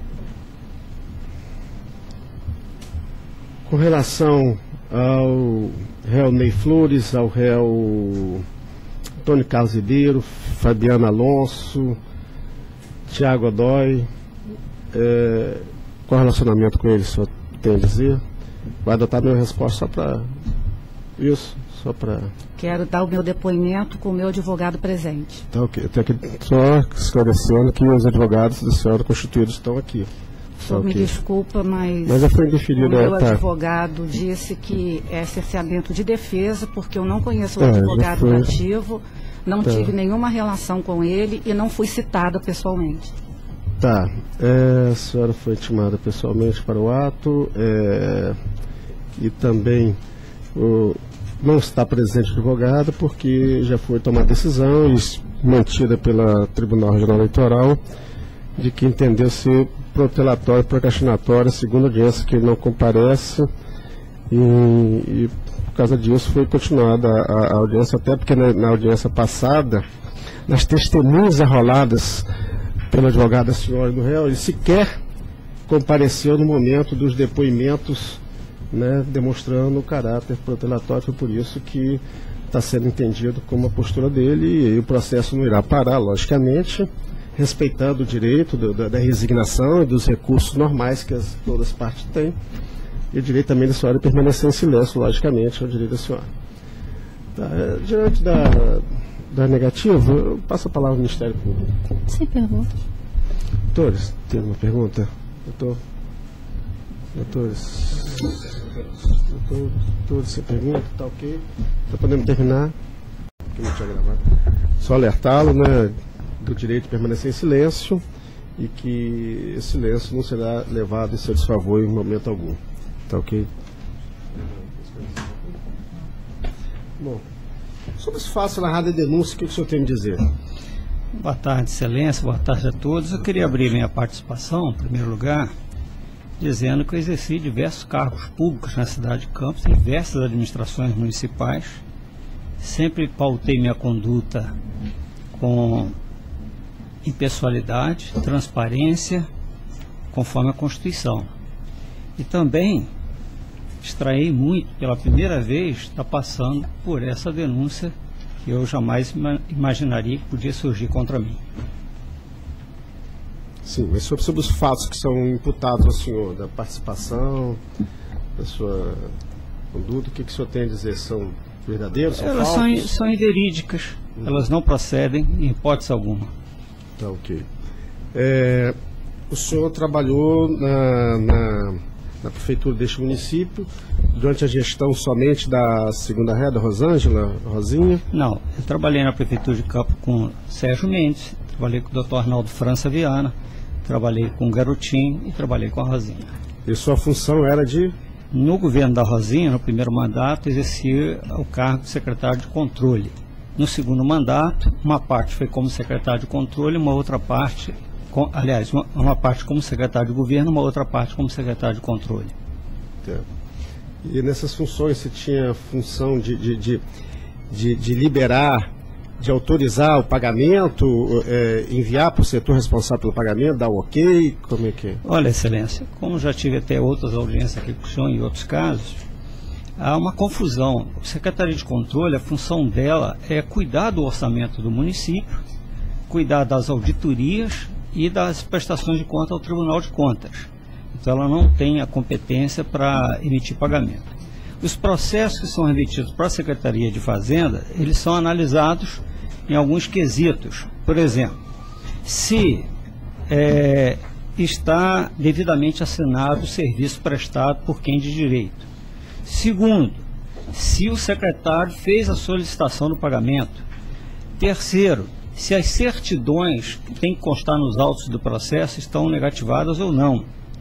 Com relação ao réu Ney Flores, ao réu Antônio Carlos Ribeiro, Fabiano Alonso, Tiago Godoy, é... qual relacionamento com eles o senhor tem a dizer? Vai adotar a minha resposta só para isso? Só para... Quero dar o meu depoimento com o meu advogado presente. Tá ok. Eu tenho aqui só esclarecendo que os advogados da senhora constituídos estão aqui. O senhor okay. me desculpa, mas, mas já foi indeferido, o meu é, tá. advogado disse que é cerceamento de defesa, porque eu não conheço o é, advogado foi... ativo, não tá. tive nenhuma relação com ele e não fui citada pessoalmente. Tá. É, a senhora foi intimada pessoalmente para o ato é, e também o, não está presente o advogado porque já foi tomada decisão e mantida pela Tribunal Regional Eleitoral de que entendeu ser protelatório, procrastinatório, segundo a audiência que ele não comparece e, e por causa disso foi continuada a, a audiência, até porque na, na audiência passada, nas testemunhas arroladas pelo advogado da senhora e do réu, ele sequer compareceu no momento dos depoimentos, né, demonstrando o caráter protelatório. Foi por isso que está sendo entendido como a postura dele e o processo não irá parar, logicamente, respeitando o direito do, da, da resignação e dos recursos normais que as, todas as partes têm, E o direito também da senhora é permanecer em silêncio, logicamente, é o direito da senhora. Tá, diante da, da negativa, eu passo a palavra ao Ministério Público. Sem pergunta. Doutores, tem alguma pergunta? Doutor? Doutores? Doutor, doutores, sem pergunta, tá ok? Tá podendo terminar? Que não tinha gravado. Só alertá-lo, né, do direito de permanecer em silêncio e que esse silêncio não será levado em seu desfavor em momento algum. Tá ok? Bom, sobre os fatos narrados e denúncia, o que o senhor tem a me dizer? Boa tarde, excelência, boa tarde a todos. Eu queria abrir minha participação, em primeiro lugar, dizendo que eu exerci diversos cargos públicos na cidade de Campos, em diversas administrações municipais. Sempre pautei minha conduta com impessoalidade, transparência, conforme a Constituição. E também extraí muito, pela primeira vez, está passando por essa denúncia que eu jamais imaginaria que podia surgir contra mim. Sim, mas sobre, sobre os fatos que são imputados ao senhor, da participação, da sua conduta, o que, que o senhor tem a dizer? São verdadeiros, são Elas falsos? são, são inverídicas, hum. elas não procedem em hipótese alguma. Tá ok. É, o senhor trabalhou na, na, na prefeitura deste município durante a gestão somente da segunda ré, da Rosângela, Rosinha? Não, eu trabalhei na prefeitura de Campos com Sérgio Mendes, trabalhei com o doutor Arnaldo França Viana, trabalhei com o Garotinho e trabalhei com a Rosinha. E sua função era de? No governo da Rosinha, no primeiro mandato, exercia o cargo de secretário de controle. No segundo mandato, uma parte foi como secretário de controle, uma outra parte, com, aliás, uma, uma parte como secretário de governo, uma outra parte como secretário de controle. É. E nessas funções você tinha a função de, de, de, de, de liberar, de autorizar o pagamento, é, enviar para o setor responsável pelo pagamento, dar o ok? Como é que é? Olha, excelência, como já tive até outras audiências aqui com o senhor em outros casos, há uma confusão. A Secretaria de Controle, a função dela é cuidar do orçamento do município, cuidar das auditorias e das prestações de conta ao Tribunal de Contas. Então ela não tem a competência para emitir pagamento. Os processos que são remetidos para a Secretaria de Fazenda, eles são analisados em alguns quesitos. Por exemplo, se é, está devidamente assinado o serviço prestado por quem de direito. Segundo, se o secretário fez a solicitação do pagamento. Terceiro, se as certidões que têm que constar nos autos do processo estão negativadas ou não.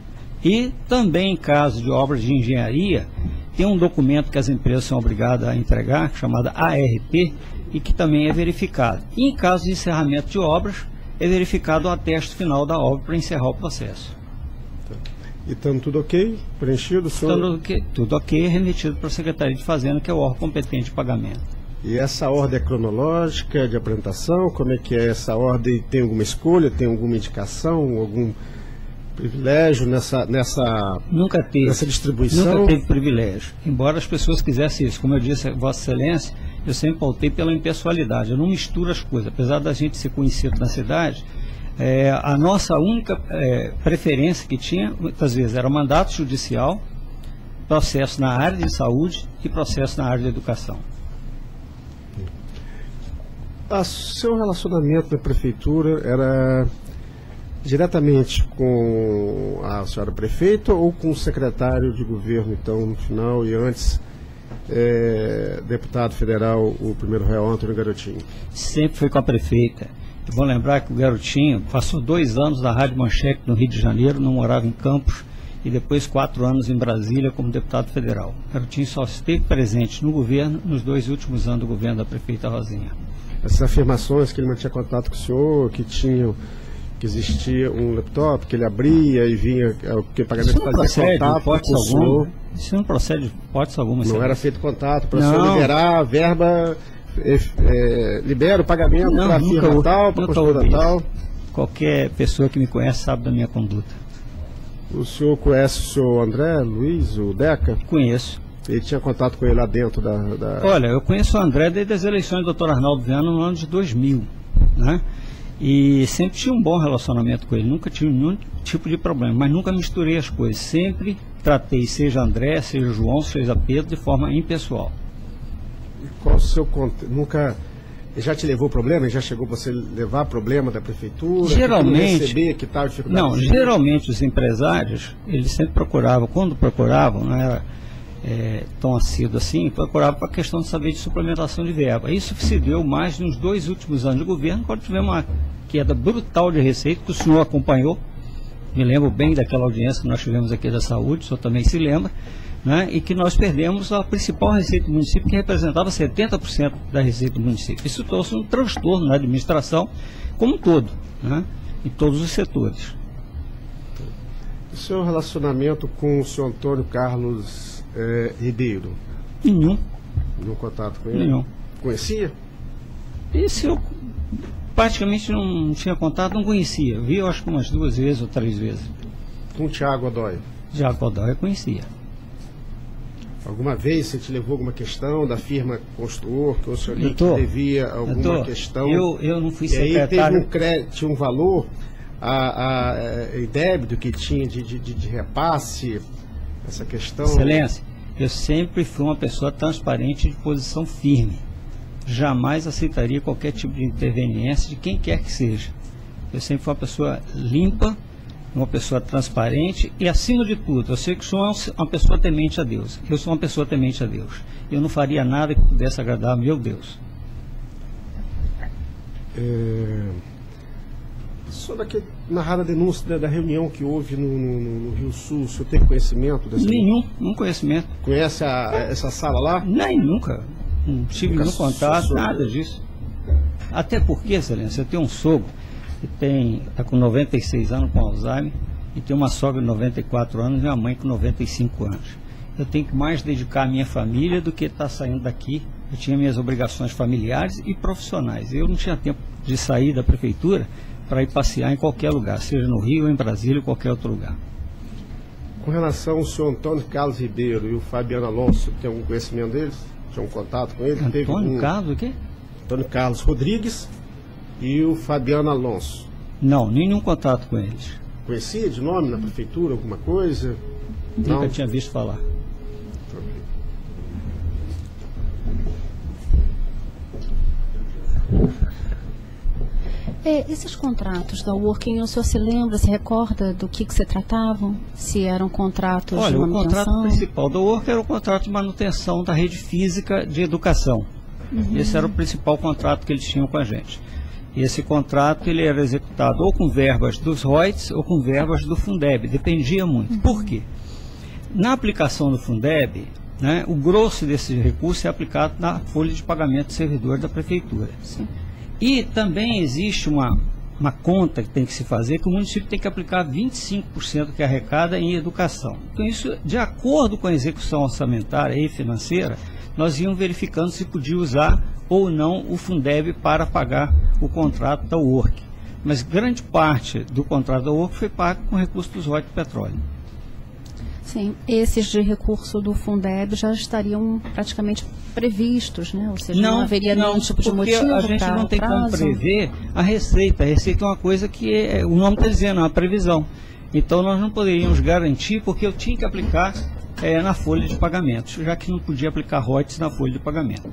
E também em caso de obras de engenharia, tem um documento que as empresas são obrigadas a entregar, chamado A R P, e que também é verificado. E em caso de encerramento de obras, é verificado o ateste final da obra para encerrar o processo. E estando tudo ok? Preenchido? Senhor... Tudo, okay, tudo ok, remetido para a Secretaria de Fazenda, que é o órgão competente de pagamento. E essa ordem é cronológica de apresentação? Como é que é essa ordem? Tem alguma escolha? Tem alguma indicação? Algum privilégio nessa, nessa, nunca teve, nessa distribuição? Nunca teve privilégio. Embora as pessoas quisessem isso. Como eu disse, Vossa Excelência, eu sempre pautei pela impessoalidade. Eu não misturo as coisas. Apesar da gente ser conhecido na cidade, é, a nossa única é, preferência que tinha, muitas vezes, era mandato judicial, processo na área de saúde e processo na área de educação. O seu relacionamento na prefeitura era diretamente com a senhora prefeita ou com o secretário de governo, então, no final, e antes, é, deputado federal, o primeiro réu Antônio Garotinho? Sempre foi com a prefeita. Eu vou lembrar que o Garotinho passou dois anos na Rádio Manchete, no Rio de Janeiro, não morava em Campos, e depois quatro anos em Brasília como deputado federal. O Garotinho só esteve presente no governo nos dois últimos anos do governo da prefeita Rosinha. Essas afirmações que ele mantinha contato com o senhor, que tinham, que existia um laptop, que ele abria e vinha, porque o pagamento fazia procede, contato com o senhor. Isso não procede de hipótese alguma. Não era feito contato para o não. senhor liberar a verba, é, é, libera o pagamento para a firma tal, para a construtora tal. Qualquer pessoa que me conhece sabe da minha conduta. O senhor conhece o senhor André Luiz, o Deca? Conheço. Ele tinha contato com ele lá dentro da... da... Olha, eu conheço o André desde as eleições do doutor Arnaldo Viana no ano de dois mil, né? E sempre tinha um bom relacionamento com ele, nunca tive nenhum tipo de problema, mas nunca misturei as coisas, sempre tratei, seja André, seja João, seja Pedro, de forma impessoal. E qual o seu contato? Nunca... Já te levou problema? Já chegou você levar problema da prefeitura? Geralmente... Que receber, que tal dificuldade? Não, geralmente os empresários, eles sempre procuravam, quando procuravam, não era é, tão assíduo assim, procuravam para a questão de saber de suplementação de verba. Isso se deu mais nos dois últimos anos de governo, quando tivemos uma queda brutal de receita, que o senhor acompanhou. Me lembro bem daquela audiência que nós tivemos aqui da saúde, o senhor também se lembra, né, e que nós perdemos a principal receita do município, que representava setenta por cento da receita do município. Isso trouxe um transtorno na administração como um todo, né, em todos os setores. O seu relacionamento com o senhor Antônio Carlos eh, Ribeiro? Nenhum. Nenhum contato com ele? Nenhum. Conhecia? Isso eu praticamente não tinha contato, não conhecia. Vi, eu acho que umas duas vezes ou três vezes. Com o Tiago Godoy? Tiago Godoy eu conhecia. Alguma vez você te levou alguma questão da firma construtor, que o senhor Doutor, devia alguma doutor, questão? Eu, eu não fui e aí secretário. teve um crédito, tinha um valor, a, a, a débito que tinha de, de, de repasse, essa questão... Excelência, eu sempre fui uma pessoa transparente de posição firme. Jamais aceitaria qualquer tipo de interveniência de quem quer que seja. Eu sempre fui uma pessoa limpa, uma pessoa transparente e, acima de tudo, eu sei que sou uma pessoa temente a Deus. Eu sou uma pessoa temente a Deus. Eu não faria nada que pudesse agradar a meu Deus. É... Sobre aquele narrada denúncia da, da reunião que houve no, no, no Rio Sul, o senhor teve conhecimento dessa? Nenhum, nenhum conhecimento. Conhece a, essa sala lá? Nem, nunca. Não tive Nunca nenhum contato, sou- nada disso. Até porque, excelência, eu tenho um sogro que tem, está com noventa e seis anos com Alzheimer, e tem uma sogra de noventa e quatro anos e uma mãe com noventa e cinco anos. Eu tenho que mais dedicar à minha família do que estar saindo daqui. Eu tinha minhas obrigações familiares e profissionais. Eu não tinha tempo de sair da prefeitura para ir passear em qualquer lugar, seja no Rio, em Brasília ou qualquer outro lugar. Com relação ao senhor Antônio Carlos Ribeiro e o Fabiano Alonso, tem algum conhecimento deles? Tinha um contato com ele? Teve Antônio um... Carlos, o quê? Antônio Carlos Rodrigues e o Fabiano Alonso. Não, nenhum contato com eles. Conhecia de nome na prefeitura, alguma coisa? Nunca tinha visto falar. É, esses contratos da Working, o senhor se lembra, se recorda do que, que se tratavam? Se eram contratos Olha, de o manutenção? contrato principal da Work era o contrato de manutenção da rede física de educação. Uhum. Esse era o principal contrato que eles tinham com a gente. E esse contrato ele era executado ou com verbas dos royalties ou com verbas do Fundeb, dependia muito. Uhum. Por quê? Na aplicação do Fundeb, né, o grosso desse recurso é aplicado na folha de pagamento do servidor da prefeitura. Sim. E também existe uma, uma conta que tem que se fazer, que o município tem que aplicar vinte e cinco por cento que arrecada em educação. Então isso, de acordo com a execução orçamentária e financeira, nós íamos verificando se podia usar ou não o Fundeb para pagar o contrato da Work. Mas grande parte do contrato da Work foi pago com recursos dos royalties de petróleo. Sim, esses de recurso do Fundeb já estariam praticamente previstos, né? Ou seja, não, não haveria nenhum tipo de porque motivo a gente pra não tem como prazo. prever a receita. A receita é uma coisa que é, o nome está dizendo, é uma previsão. Então nós não poderíamos garantir, porque eu tinha que aplicar é, na folha de pagamentos, já que não podia aplicar royalties na folha de pagamento.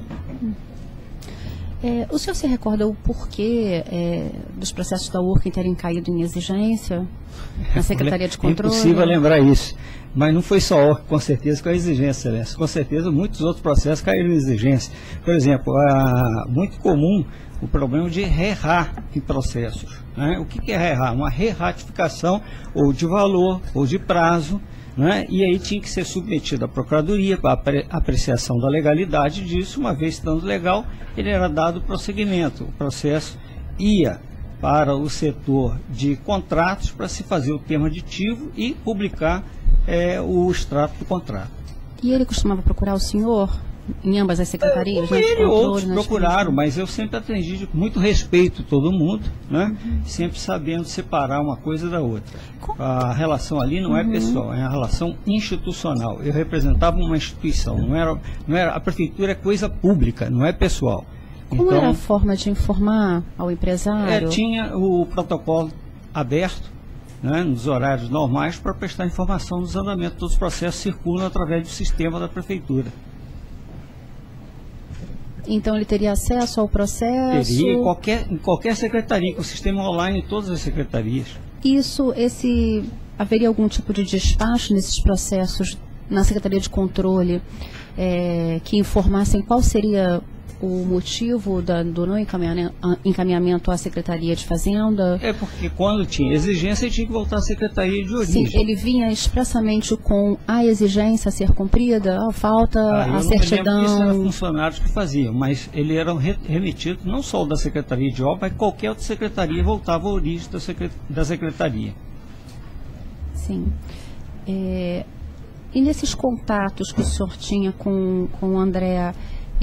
É, o senhor se recorda o porquê é, dos processos da Working terem caído em exigência na Secretaria de Controle? É impossível lembrar isso. Mas não foi só a Working, com certeza, com a exigência, né? Com certeza, muitos outros processos caíram em exigência. Por exemplo, a, muito comum o problema de re-errar em processos. Né? O que, que é re-errar? Uma re-ratificação ou de valor ou de prazo, né? E aí tinha que ser submetido à Procuradoria para a apreciação da legalidade disso. Uma vez estando legal, ele era dado prosseguimento. O processo ia para o setor de contratos para se fazer o termo aditivo e publicar é, o extrato do contrato. E ele costumava procurar o senhor em ambas as secretarias? É, né, de ele e controle, outros nas procuraram, frentes? mas eu sempre atendi com muito respeito todo mundo, né? Uhum. Sempre sabendo separar uma coisa da outra. A relação ali não é pessoal, é uma relação institucional. Eu representava uma instituição, não era, não era, a prefeitura é coisa pública, não é pessoal. Como então, era a forma de informar ao empresário? É, tinha o protocolo aberto, né, nos horários normais, para prestar informação dos andamentos dos processos circulam através do sistema da prefeitura. Então ele teria acesso ao processo? Teria em qualquer, em qualquer secretaria, com o sistema online em todas as secretarias. Isso, esse, haveria algum tipo de despacho nesses processos na Secretaria de Controle é, que informassem qual seria o motivo da, do não encaminhamento, encaminhamento à Secretaria de Fazenda? É porque quando tinha exigência, tinha que voltar à Secretaria de Origem. Sim, ele vinha expressamente com a exigência a ser cumprida, a falta, ah, a certidão. Isso eram funcionários que faziam, mas ele era remetido não só da Secretaria de Obras, mas qualquer outra secretaria voltava à origem da, secret da Secretaria. Sim. É, e nesses contatos que o senhor tinha com, com o André,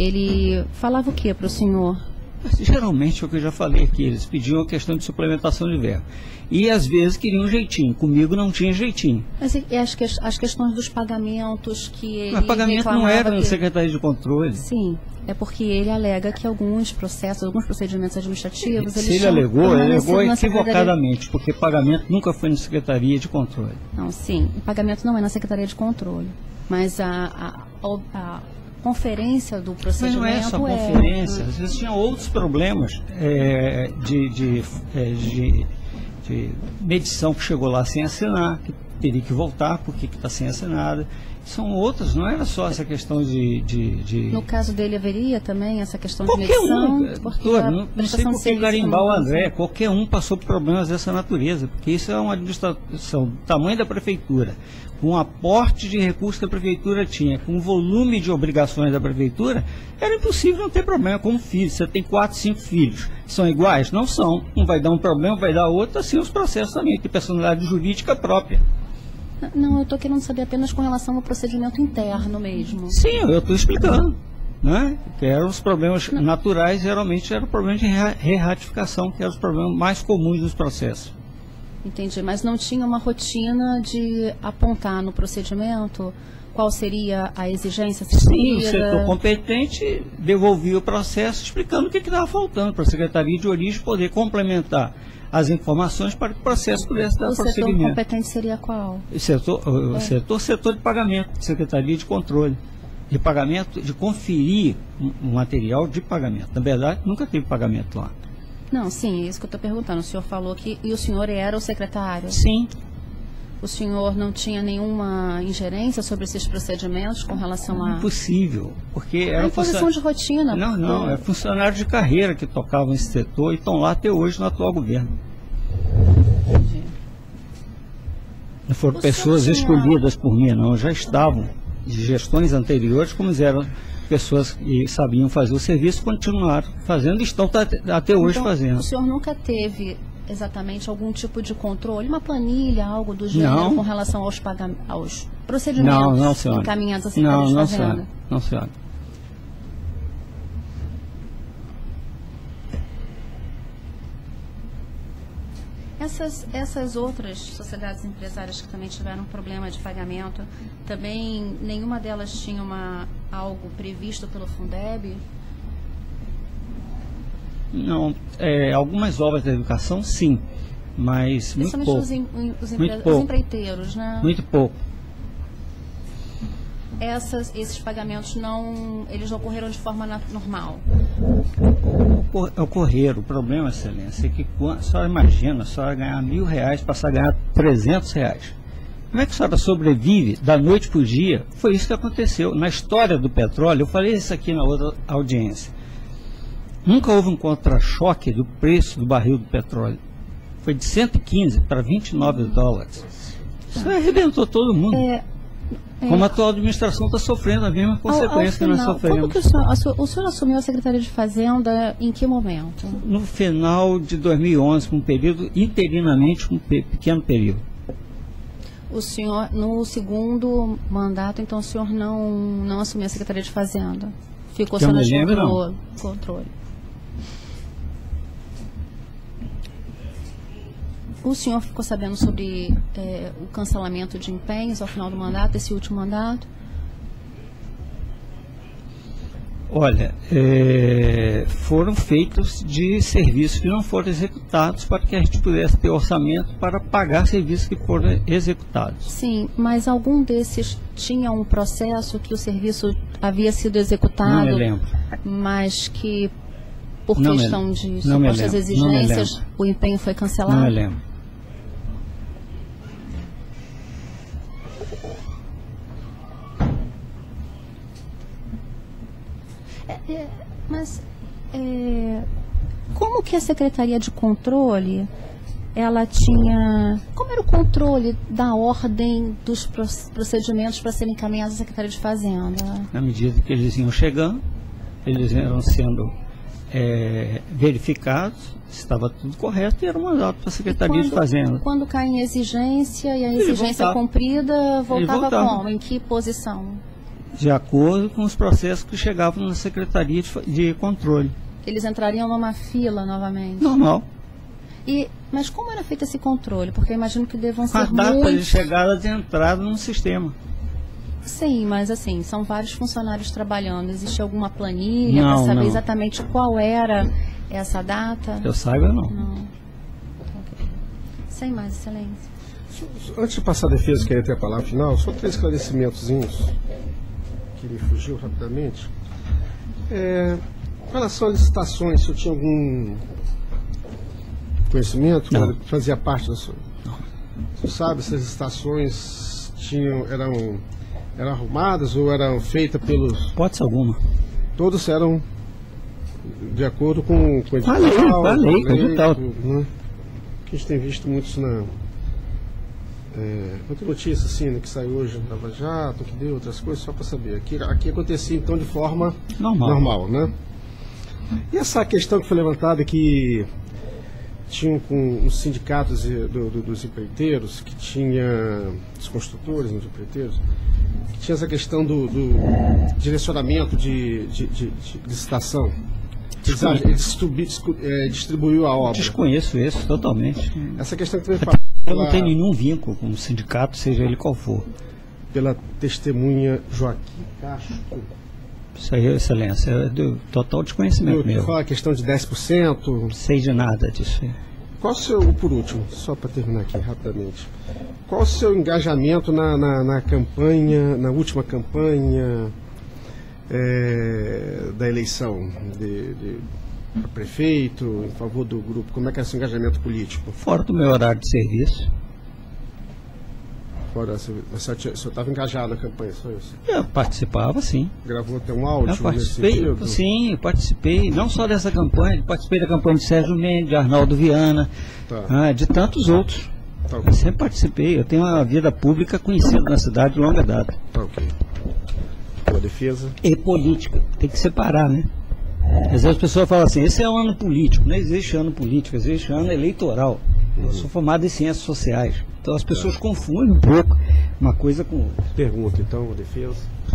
ele falava o que para o senhor? Geralmente, é o que eu já falei aqui, eles pediam a questão de suplementação de verba. E às vezes queriam um jeitinho, comigo não tinha jeitinho. Mas e as, que, as questões dos pagamentos que ele Mas pagamento não era na que... Secretaria de Controle. Sim, é porque ele alega que alguns processos, alguns procedimentos administrativos... Se ele alegou, ele alegou equivocadamente, porque pagamento nunca foi na Secretaria de Controle. Não, sim, o pagamento não é na Secretaria de Controle, mas a... a, a, a conferência do procedimento. Mas não é só conferência, é... às vezes tinha outros problemas é, de, de, é, de, de medição que chegou lá sem assinar, que teria que voltar porque está sem assinada. São outras, não era só essa questão de... de, de... No caso dele haveria também essa questão qualquer de medição? Um, doutor, não, não sei por que garimbar o André, qualquer um passou por problemas dessa natureza, porque isso é uma administração do tamanho da prefeitura, com o aporte de recursos que a prefeitura tinha, com o volume de obrigações da prefeitura, era impossível não ter problema com filhos. Você tem quatro, cinco filhos, são iguais? Não são. Um vai dar um problema, vai dar outro, assim os processos também, tem personalidade jurídica própria. Não, eu estou querendo saber apenas com relação ao procedimento interno mesmo. Sim, eu estou explicando. Né? Que eram os problemas não. naturais, geralmente era o problema de re-ratificação, que eram os problemas mais comuns dos processos. Entendi, mas não tinha uma rotina de apontar no procedimento qual seria a exigência? Sim, o setor competente devolvia o processo explicando o que estava faltando para a Secretaria de Origem poder complementar as informações para que o processo pudesse dar prosseguimento. O setor competente seria qual? O setor, o é. setor, setor de pagamento, Secretaria de Controle. De pagamento, de conferir um material de pagamento. Na verdade, nunca teve pagamento lá. Não, sim, é isso que eu estou perguntando. O senhor falou que... E o senhor era o secretário? Sim. O senhor não tinha nenhuma ingerência sobre esses procedimentos com relação a... Impossível, porque era... A imposição funcion... de rotina. Não, não, é funcionário de carreira que tocavam esse setor e estão lá até hoje no atual governo. Entendi. Não foram O pessoas tinha... escolhidas por mim, não. Já estavam de gestões anteriores, como eram pessoas que sabiam fazer o serviço, continuaram fazendo e estão até hoje então, fazendo. O senhor nunca teve exatamente algum tipo de controle, uma planilha, algo do gênero não. com relação aos, pagam... aos procedimentos não, não, senhora. encaminhados à Secretaria de Fazenda? Não, não, senhora. Essas, essas outras sociedades empresárias que também tiveram problema de pagamento, também nenhuma delas tinha uma, algo previsto pelo Fundeb? Não, é, algumas obras da educação sim, mas muito pouco. Os, em, os, empre... muito pouco. os empreiteiros, né? Muito pouco. Essas, esses pagamentos não, eles ocorreram de forma normal? Ocorreram. O problema, excelência, é que a senhora imagina a senhora ganhar mil reais, passar a ganhar trezentos reais. Como é que a senhora sobrevive da noite para o dia? Foi isso que aconteceu. Na história do petróleo, eu falei isso aqui na outra audiência. Nunca houve um contra-choque do preço do barril do petróleo. Foi de cento e quinze para vinte e nove dólares. Isso arrebentou todo mundo. É... É. Como a atual administração está sofrendo a mesma consequência ao, ao final, que nós sofremos. Como que o senhor, o senhor assumiu a Secretaria de Fazenda em que momento? No final de dois mil e onze, com um período, interinamente, com um pe pequeno período. O senhor, no segundo mandato, então o senhor não, não assumiu a Secretaria de Fazenda? Ficou só no controle, controle. O senhor ficou sabendo sobre é, o cancelamento de empenhos ao final do mandato, esse último mandato? Olha, é, foram feitos de serviços que não foram executados para que a gente pudesse ter orçamento para pagar serviços que foram executados. Sim, mas algum desses tinha um processo que o serviço havia sido executado, Não me lembro. mas que por Não me- questão de não me supostas lembro, não me exigências lembro. o empenho foi cancelado? Não me lembro. É, mas é, como que a Secretaria de Controle, ela tinha, como era o controle da ordem dos pro- procedimentos para serem encaminhados à Secretaria de Fazenda? Na medida que eles iam chegando, eles eram sendo é, verificados, estava tudo correto e era mandado para a Secretaria E de quando- Fazenda. Quando cai em exigência e a Ele exigência voltava. cumprida, voltava voltava. como? Em que posição? De acordo com os processos que chegavam na Secretaria de, fa- de Controle. Eles entrariam numa fila novamente? Normal. E, mas como era feito esse controle? Porque eu imagino que devam Com a ser data de muitos... chegada de entrada no sistema. Sim, mas assim, são vários funcionários trabalhando. Existe alguma planilha para Não, saber não. exatamente qual era essa data? Que eu saiba, não. Não. Ok. Sem mais, excelência. Antes de passar a defesa, que é ter a palavra final, só três esclarecimentozinhos que me fugiu rapidamente. É, com relação às licitações, se eu tinha algum conhecimento, Não. que fazia parte da sua. Você sabe se as licitações tinham, eram, eram arrumadas ou eram feitas pelos. Hipótese alguma. Todos eram de acordo com, com o Com a lei, com a lei, com o edital. tudo, né? Que a gente tem visto muito isso na. É, outra notícia assim, né, que saiu hoje no Lava Jato, que deu outras coisas, só para saber. Aqui, aqui acontecia então de forma Normal. normal, né? E essa questão que foi levantada que tinham com os sindicatos e- do- do- dos empreiteiros, que tinha os construtores, os empreiteiros, que tinha essa questão do, do direcionamento de, de, de- de licitação. Eles, ah, eles distribu- discu- eh, distribuiu a obra. Desconheço isso totalmente. Essa questão que também Eu não pela, tenho nenhum vínculo com o sindicato, seja ele qual for. pela testemunha Joaquim Castro. Isso aí, Excelência, é do total desconhecimento Eu meu. fala a questão de dez por cento. Não sei de nada disso aí. Qual o seu, por último, só para terminar aqui rapidamente, qual o seu engajamento na, na, na campanha, na última campanha é, da eleição de, de pra prefeito, em favor do grupo? Como é que é o seu engajamento político? Fora do meu horário de serviço, Fora, você estava engajado na campanha, só isso? eu participava, sim. Gravou até um Eu áudio nesse participei, sentido? sim, eu participei, não só dessa campanha, participei da campanha de Sérgio Mendes, de Arnaldo Viana, Tá. ah, de tantos outros. Tá Eu ok. sempre participei, eu tenho uma vida pública conhecida na cidade de longa data. Tá ok. Boa defesa. E política, tem que separar, né? Às vezes as pessoas falam assim, esse é um ano político, não existe ano político, existe ano eleitoral. Eu sou formado em ciências sociais, então as pessoas confundem um pouco uma coisa com outra. Pergunta, então, defesa.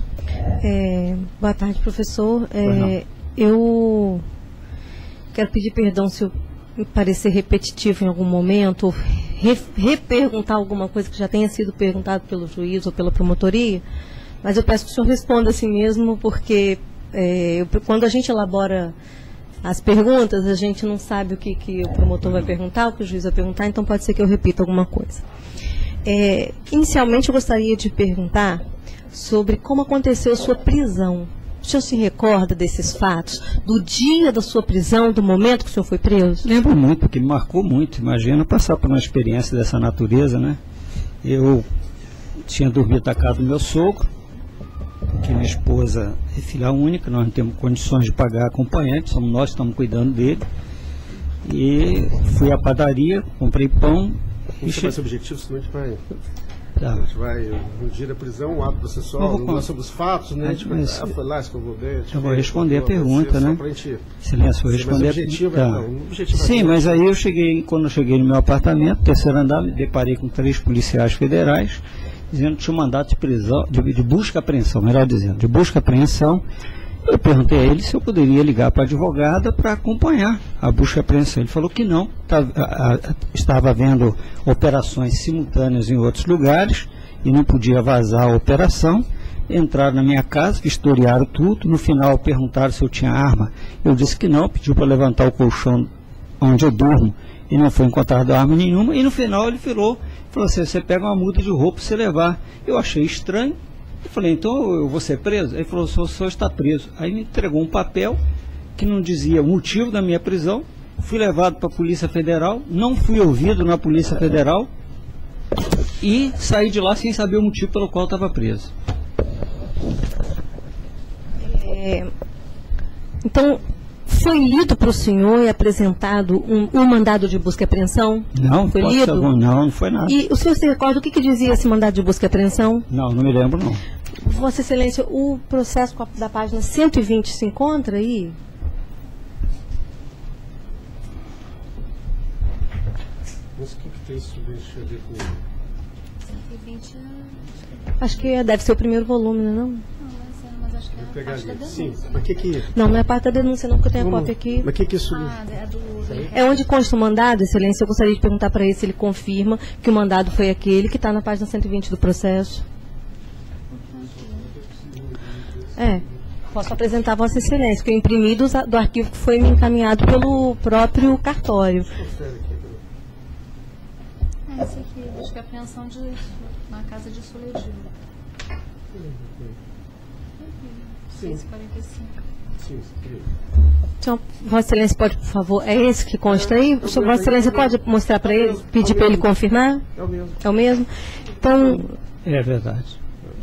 É, boa tarde, professor. Pois não. É, eu quero pedir perdão se eu me parecer repetitivo em algum momento, ou re, reperguntar alguma coisa que já tenha sido perguntado pelo juiz ou pela promotoria, mas eu peço que o senhor responda assim mesmo, porque é, eu- quando a gente elabora as perguntas, a gente não sabe o que, que o promotor vai perguntar, o que o juiz vai perguntar, então pode ser que eu repita alguma coisa. É, inicialmente, eu gostaria de perguntar sobre como aconteceu a sua prisão. O senhor se recorda desses fatos? Do dia da sua prisão, do momento que o senhor foi preso? Lembro muito, porque me marcou muito. Imagina passar por uma experiência dessa natureza, né? Eu tinha dormido na casa do meu sogro, porque minha esposa é filha única, nós não temos condições de pagar acompanhante, somos nós que estamos cuidando dele. E fui à padaria, comprei pão e Isso vai ser che... objetivo, senão a gente vai. tá. A gente vai, no dia da prisão, o ato Eu processual, vou não con- falar sobre os fatos, né? A gente vai, Mas- ah, foi lá, escovou o dente. Eu vou fez, responder a colocou, pergunta, só né? pra gente- Silêncio, vou Sim, mas responder. o objetivo é- Tá. não, o objetivo é Sim, ter- mas aí eu cheguei, quando eu cheguei no meu apartamento, terceiro andar, me deparei com três policiais federais, dizendo que tinha um mandato de prisão, de, de busca e apreensão, melhor dizendo, de busca e apreensão. Eu perguntei a ele se eu poderia ligar para a advogada para acompanhar a busca e apreensão. Ele falou que não, tá- a- a- estava havendo operações simultâneas em outros lugares e não podia vazar a operação, entraram na minha casa, vistoriaram tudo, no final perguntaram se eu tinha arma, eu disse que não, pediu para levantar o colchão onde eu durmo, e não foi encontrado arma nenhuma, e no final ele virou, falou assim, você pega uma muda de roupa para você levar. Eu achei estranho, eu falei, então eu vou ser preso? Ele falou, o senhor, o senhor está preso. Aí me entregou um papel que não dizia o motivo da minha prisão, fui levado para a Polícia Federal, não fui ouvido na Polícia Federal, e saí de lá sem saber o motivo pelo qual estava preso. É, então, foi lido para o senhor e apresentado um, um mandado de busca e apreensão? Não, foi lido? Algum, não, não foi nada. E o senhor se recorda o que, que dizia esse mandado de busca e apreensão? Não, não me lembro não. Vossa Excelência, o processo da página cento e vinte se encontra aí? Mas o que, que tem isso deixa eu ver com... cento e vinte Acho que deve ser o primeiro volume, não é não? Não, mas, é, mas acho que é a pegar parte da ali. denúncia. Sim, mas que que... Não, não é parte da denúncia não, porque eu tenho a Como? cópia aqui. Mas que que isso... Ah, é do... É onde consta o mandado, Excelência. Eu gostaria de perguntar para ele se ele confirma que o mandado foi aquele que está na página cento e vinte do processo. É. Posso apresentar a Vossa Excelência, que eu imprimi do, do arquivo que foi me encaminhado pelo próprio cartório. É esse aqui, acho que é a apreensão de, na casa de Soledil. seis e quarenta e cinco. Sim, sim. Então, Vossa Excelência pode, por favor, é esse que consta aí? O senhor, Vossa Excelência pode mostrar para ele, pedir para ele confirmar? É o mesmo. É o mesmo? Então, É verdade.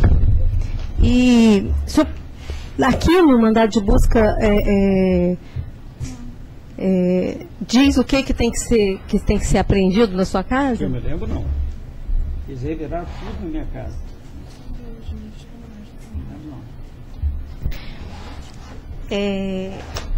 e o senhor, aqui no mandado de busca é, é, é, diz o que, que, tem que, ser, que tem que ser apreendido na sua casa? Eu me lembro não. Eles reviraram tudo na minha casa. É,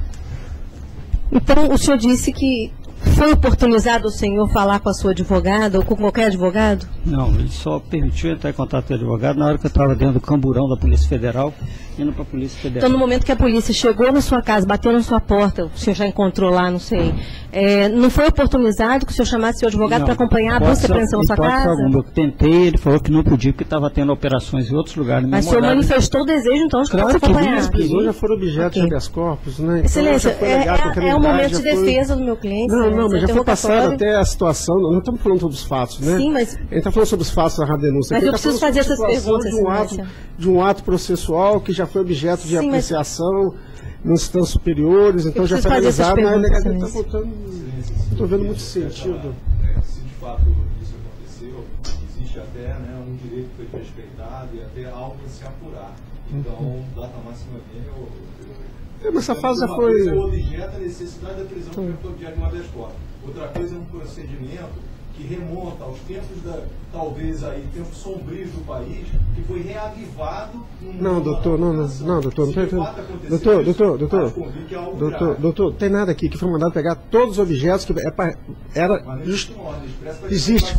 então, o senhor disse que foi oportunizado o senhor falar com a sua advogada ou com qualquer advogado? Não, ele só permitiu entrar em contato com o advogado na hora que eu estava dentro do camburão da Polícia Federal, indo para a Polícia Federal. Então, no momento que a polícia chegou na sua casa, bateu na sua porta, o senhor já encontrou lá, não sei, é, não foi oportunizado que o senhor chamasse seu advogado para acompanhar a busca e apreensão na sua casa? Alguma. Eu tentei, ele falou que não podia, porque estava tendo operações em outros lugares. Mas o senhor manifestou o desejo, então, de claro se acompanhar. As prisões já foram objeto okay. de habeas corpus, né? Então, Excelência, é, é o momento de defesa do meu cliente. Não, não, mas já foi passado até a situação, não estamos falando sobre os fatos, né? Sim, mas... A gente está falando sobre os fatos da denúncia. Mas eu preciso fazer essas perguntas, de um, ato, de um ato processual que já foi objeto de Sim, apreciação mas... nos instâncias superiores, então já foi analisado, mas a legalidade está voltando. Estou vendo muito sentido. É, se de fato isso aconteceu, existe até né, um direito que foi respeitado e até algo a se apurar. Então, uhum. data máxima dele, eu, eu, é, mas essa fase já foi... Uma coisa é o objeto, a necessidade da prisão que foi objeto de uma habeas corpus. Outra coisa é um procedimento que remonta aos tempos, da, talvez aí, tempos sombrios do país, que foi reavivado... Não, doutor, não, não, não, doutor, não estou entendendo. Doutor, doutor, doutor, doutor, doutor, tem nada aqui que foi mandado pegar todos os objetos que é pra, era... Just, existe...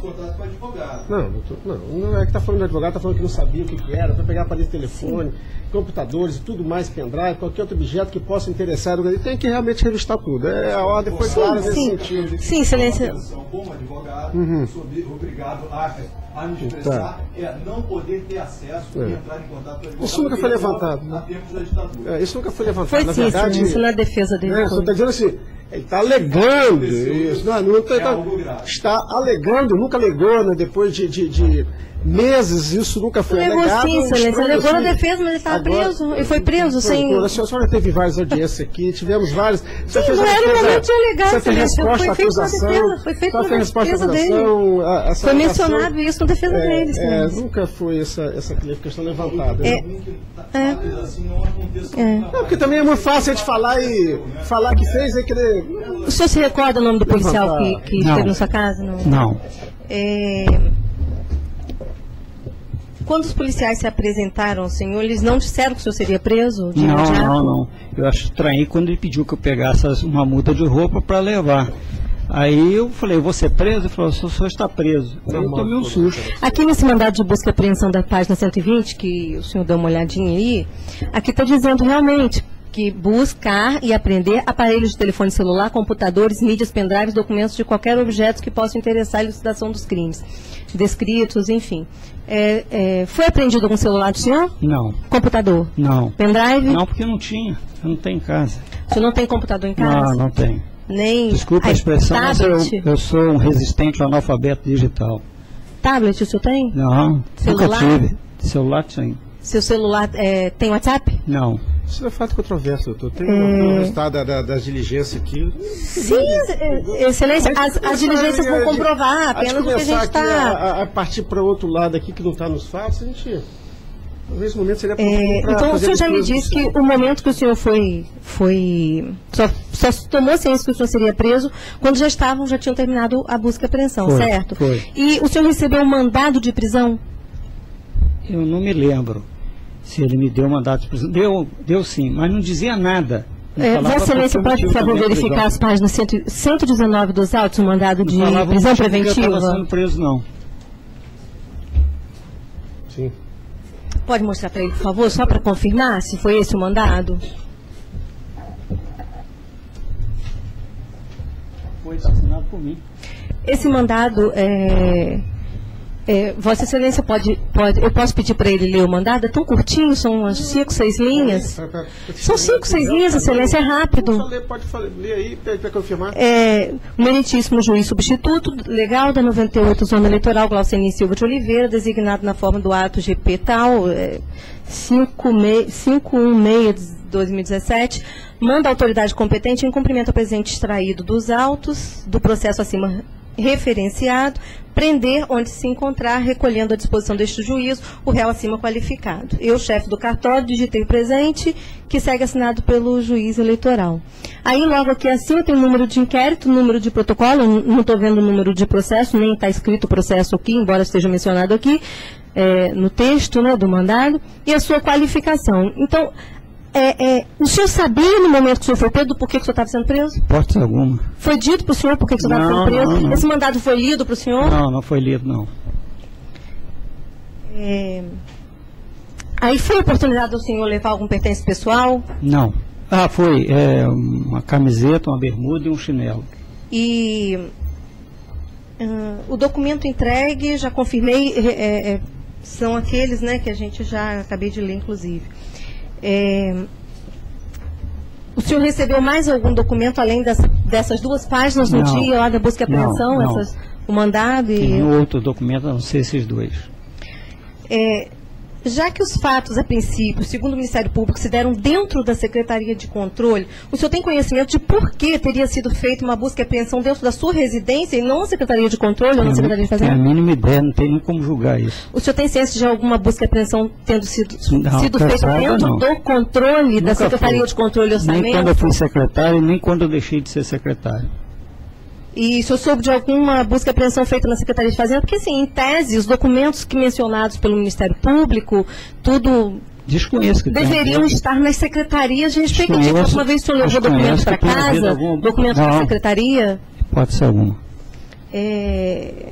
Não, doutor, não, não é que está falando de advogado, está falando que não sabia o que, que era, para pegar aparelho de telefone, Sim. computadores e tudo mais, pendrive, qualquer outro objeto que possa interessar, tem que realmente revistar tudo. É, a ordem foi clara nesse sentido. Sim, excelência. Como advogado, Uhum. sou obrigado a, a me expressar, tá. é não poder ter acesso é. e entrar em contato com a advogado. Isso nunca foi levantado. Né? Da ditadura. É, isso nunca foi levantado. Foi na sim, verdade, isso na defesa dele. Né, você está dizendo assim, ele está alegando isso. Não, não tá, é tá, está alegando, nunca alegou, né, depois de, de, de meses, isso nunca foi alegado. Alegou sim, excelência. Alegou na defesa, mas ele estava preso. Ele foi preso sem... A senhora teve várias audiências aqui, tivemos várias... Sim, não era o momento de alegar, você fez resposta à acusação. Foi feito na defesa dele. Foi mencionado isso na defesa dele. É, nunca foi essa, essa questão levantada. É. É. É. Não, porque também é muito fácil a gente falar e falar que fez e querer... O senhor se recorda o nome do policial que, que esteve na sua casa? Não. Não. É... Quando os policiais se apresentaram ao senhor, eles não disseram que o senhor seria preso? De não, imediato? não, não. Eu acho estranho quando ele pediu que eu pegasse uma muda de roupa para levar. Aí eu falei, vou ser preso? Ele falou, o senhor está preso. Aí eu tomei um susto. Aqui nesse mandado de busca e apreensão da página cento e vinte, que o senhor deu uma olhadinha aí, aqui está dizendo realmente que buscar e apreender aparelhos de telefone celular, computadores, mídias, pendrives, documentos de qualquer objeto que possa interessar a elucidação dos crimes descritos, enfim. É, é, foi apreendido algum celular do senhor? Não. Computador? Não. Pendrive? Não, porque não tinha. Eu não tenho em casa. O senhor não tem computador em casa? Não, não tenho. Nem Desculpa a expressão, mas eu, eu sou um resistente ao analfabeto digital. Tablet o senhor tem? Não, celular? Nunca tive. Celular tem. Seu celular é, tem WhatsApp? Não. Isso é fato controverso, doutor. Tem o é... resultado da, da, das diligências aqui. Sim, excelência. As, as diligências vão comprovar apenas o que a gente está... A, a partir para outro lado aqui que não está nos fatos, a gente... Talvez esse momento seria... É, então o senhor já me disse que o momento que o senhor foi... foi só, só tomou ciência que o senhor seria preso quando já estavam, já tinham terminado a busca e apreensão, foi, certo? Foi. E o senhor recebeu um mandado de prisão? Eu não me lembro se ele me deu mandado de prisão. Deu, deu sim, mas não dizia nada. É, Vossa Excelência pode, por favor, verificar as páginas cento e dezenove dos autos, o mandado de prisão preventiva? Eu não estava sendo preso, não. Sim. Pode mostrar para ele, por favor, só para confirmar se foi esse o mandado? Foi assinado por mim. Esse mandado é... É, Vossa Excelência pode, pode, eu posso pedir para ele ler o mandado? É tão curtinho, são umas cinco, seis linhas. São cinco, seis linhas, Excelência, é rápido. Pode ler aí para confirmar. É, o meritíssimo juiz substituto legal da noventa e oito Zona Eleitoral, Glaucenir Silva de Oliveira, designado na forma do ato G P tal, é, cinco um seis de dois mil e dezessete, manda a autoridade competente em cumprimento ao presente extraído dos autos do processo acima referenciado, prender onde se encontrar, recolhendo à disposição deste juízo o réu acima qualificado. Eu, chefe do cartório, digitei o presente, que segue assinado pelo juiz eleitoral. Aí, logo aqui acima, tem o número de inquérito, número de protocolo, não estou vendo o número de processo, nem está escrito processo aqui, embora esteja mencionado aqui, é, no texto, né, do mandado, e a sua qualificação. Então, É, é, o senhor sabia no momento que o senhor foi preso por que, que o senhor estava sendo preso? Hipótese alguma. Foi dito para o senhor por que, que o senhor estava sendo preso? Não, não. Esse mandado foi lido para o senhor? Não, não foi lido, não. É... Aí foi a oportunidade do senhor levar algum pertence pessoal? Não. Ah, foi é, uma camiseta, uma bermuda e um chinelo. E uh, o documento entregue, já confirmei, é, é, são aqueles, né, que a gente já acabei de ler, inclusive. É, o senhor recebeu mais algum documento além das, dessas duas páginas no não, dia lá da busca e apreensão? Não, não. Essas, o mandado e... Tem um outro documento, a não ser esses dois. É, já que os fatos, a princípio, segundo o Ministério Público, se deram dentro da Secretaria de Controle, o senhor tem conhecimento de por que teria sido feita uma busca e apreensão dentro da sua residência e não na Secretaria de Controle ou na Secretaria de Fazenda? Tenho a mínima ideia, não tem nem como julgar isso. O senhor tem ciência de alguma busca e apreensão tendo sido, não, sido feita saiba, dentro não. do controle Nunca da Secretaria foi. de Controle e Orçamento? Nem quando eu fui secretário, nem quando eu deixei de ser secretário. E o senhor soube de alguma busca e apreensão feita na Secretaria de Fazenda? Porque, assim, em tese, os documentos que mencionados pelo Ministério Público, tudo... Desconheço que deveriam tem. estar nas secretarias respectivas. Desconheço, Uma vez o senhor levou documento para casa, algum... documento para a secretaria? Pode ser alguma. É...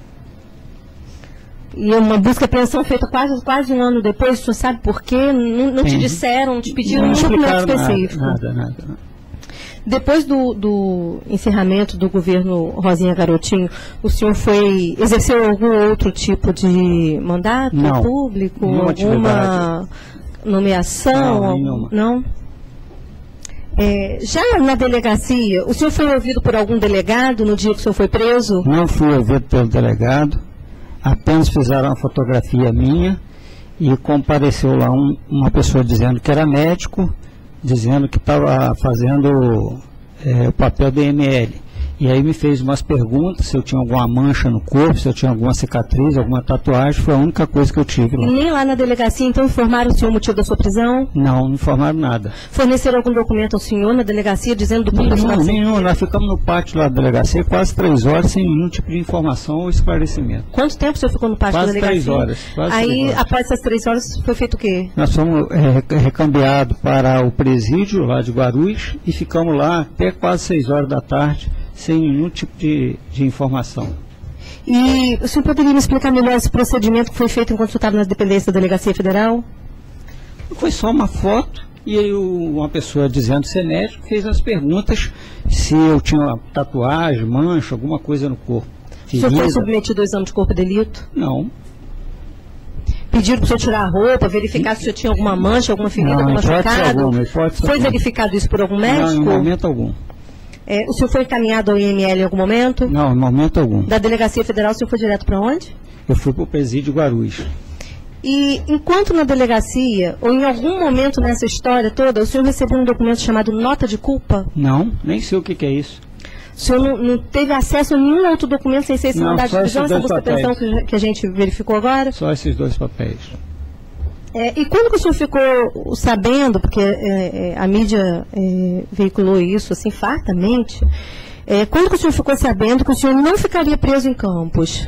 E uma busca e apreensão feita quase, quase um ano depois, o senhor sabe por quê? Não, não te disseram, não te pediram nenhum documento específico? Nada, nada, nada. Depois do, do encerramento do governo Rosinha Garotinho, o senhor foi exerceu algum outro tipo de mandato não, público? Alguma atividade. Nomeação? Não, nenhuma. Não? É, já na delegacia, o senhor foi ouvido por algum delegado no dia que o senhor foi preso? Não fui ouvido pelo delegado, apenas fizeram uma fotografia minha e compareceu lá um, uma pessoa dizendo que era médico, dizendo que estava fazendo é, o papel D M L. E aí me fez umas perguntas, se eu tinha alguma mancha no corpo, se eu tinha alguma cicatriz, alguma tatuagem, foi a única coisa que eu tive lá. E nem lá na delegacia, então, informaram o senhor o motivo da sua prisão? Não, não informaram nada. Forneceram algum documento ao senhor na delegacia, dizendo do porquê? Nenhum, nenhum, nós ficamos no pátio lá da delegacia quase três horas, sem nenhum tipo de informação ou esclarecimento. Quanto tempo o senhor ficou no pátio quase da delegacia? Três horas, quase aí, três horas. após essas três horas, foi feito o quê? Nós fomos é, recambiados para o presídio lá de Guarulhos e ficamos lá até quase seis horas da tarde, sem nenhum tipo de, de informação. E o senhor poderia me explicar melhor esse procedimento que foi feito enquanto o senhor estava na dependência da Delegacia Federal? Foi só uma foto E aí o- uma pessoa dizendo ser médico fez as perguntas se eu tinha uma tatuagem, mancha, alguma coisa no corpo. O senhor foi Ferida. submetido ao exame de corpo de delito? Não. Pediram para o senhor tirar a roupa, verificar se o senhor tinha alguma mancha, alguma ferida, Não, algum hipótese machucado? alguma, hipótese Foi alguma. verificado isso por algum Não, em médico? momento algum. É, o senhor foi encaminhado ao I M L em algum momento? Não, em momento algum. Da Delegacia Federal, o senhor foi direto para onde? Eu fui para o presídio Guarulhos. E enquanto na delegacia, ou em algum momento nessa história toda, o senhor recebeu um documento chamado nota de culpa? Não, nem sei o que, que é isso. O senhor não, não teve acesso a nenhum outro documento sem ser esse Não, mandado de só prisão, esses essa dois busca e papéis. apreensão que, que a gente verificou agora? Só esses dois papéis. É, e quando que o senhor ficou sabendo, porque é, é, a mídia é, veiculou isso assim fartamente, é, quando que o senhor ficou sabendo que o senhor não ficaria preso em Campos?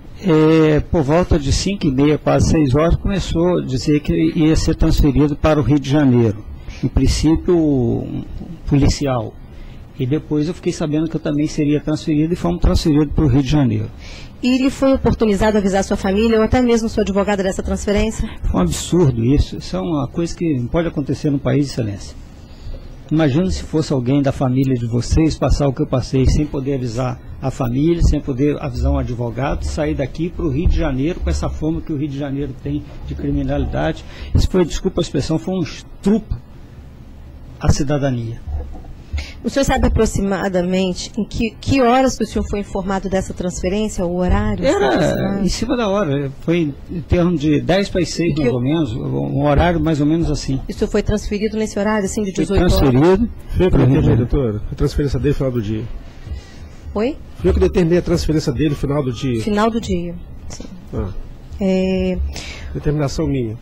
É, por volta de cinco e meia, quase seis horas, começou a dizer que ia ser transferido para o Rio de Janeiro. Em princípio, um policial. E depois eu fiquei sabendo que eu também seria transferido e fomos transferidos para o Rio de Janeiro. E lhe foi oportunizado avisar sua família ou até mesmo sua advogada dessa transferência? Foi um absurdo isso. Isso é uma coisa que não pode acontecer no país, excelência. Imagina se fosse alguém da família de vocês passar o que eu passei sem poder avisar a família, sem poder avisar um advogado, sair daqui para o Rio de Janeiro com essa fama que o Rio de Janeiro tem de criminalidade. Isso foi, desculpa a expressão, foi um estrupo à cidadania. O senhor sabe aproximadamente em que, que horas que o senhor foi informado dessa transferência, o horário? Era em cima da hora, foi em termos de dez para as seis, Que mais eu- ou menos, um horário mais ou menos assim. E o senhor foi transferido nesse horário, assim, de Fui dezoito horas? transferido Foi eu que para o Rio de determinei, Janeiro. doutor, a transferência dele no final do dia. Oi? Foi eu que determinei a transferência dele no final do dia. Final do dia. Sim. Ah, É, determinação minha.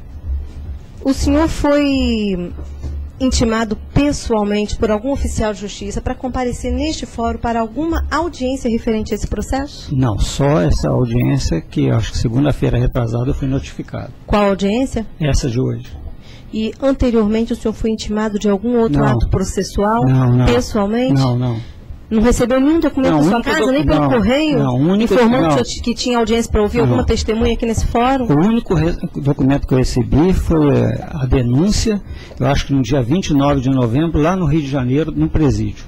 o senhor foi intimado pessoalmente por algum oficial de justiça para comparecer neste fórum para alguma audiência referente a esse processo? Não, só essa audiência que acho que segunda-feira retrasada eu fui notificado. Qual audiência? Essa de hoje. E anteriormente o senhor foi intimado de algum outro Não. ato processual? Não, não. Pessoalmente? Não, não. Não recebeu nenhum documento Não, da o sua único casa, docu- nem pelo não, correio? não, o único- informando não. que, o senhor- que tinha audiência para ouvir Não. alguma testemunha aqui nesse fórum? O único re- documento que eu recebi foi eh, a denúncia, eu acho que no dia vinte e nove de novembro, lá no Rio de Janeiro, no presídio.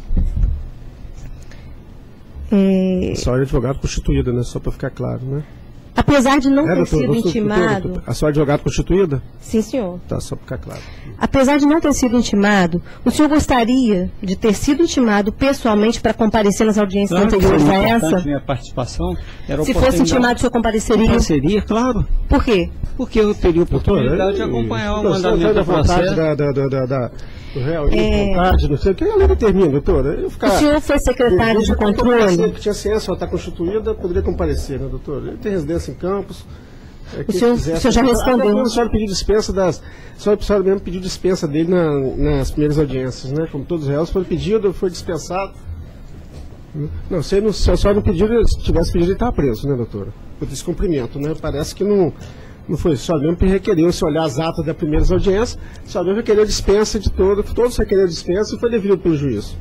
É, A senhora é advogado constituída, né? Só para ficar claro, né? apesar de não É, ter doutor, sido doutor, intimado... doutor, a senhora é advogado constituída? Sim, senhor. Tá, só para ficar claro. Apesar de não ter sido intimado, o senhor gostaria de ter sido intimado pessoalmente para comparecer nas audiências Claro que anteriores seria a importante essa? minha participação. Era Se fosse oportunidade- intimado, o senhor compareceria? Seria, claro. Por quê? Porque eu teria oportunidade de é- acompanhar o doutor, mandamento da do vontade processo. da, da, da, da, da, do réu, É. vontade, não sei o que, a lei determina, doutor. Eu ficar, O senhor foi secretário de eu controle? que tinha ciência, ela está constituída, poderia comparecer, né, doutor? Ele tem residência em Campos. É, quem senhor- quisesse- o senhor já respondeu. Até a senhora pediu dispensa das. A senhora, a senhora mesmo pediu dispensa dele na- nas primeiras audiências, né? Como todos os réus, foi pedido, foi dispensado. Não, se, ele não, se a senhora não pediu, se tivesse pedido, ele estava preso, né, doutora? Por descumprimento, né? Parece que não, não foi. A senhora mesmo que requeriu, se olhar as atas das primeiras audiências, a senhora mesmo requeriu dispensa de todo, todos requereram dispensa e foi devido pelo juízo.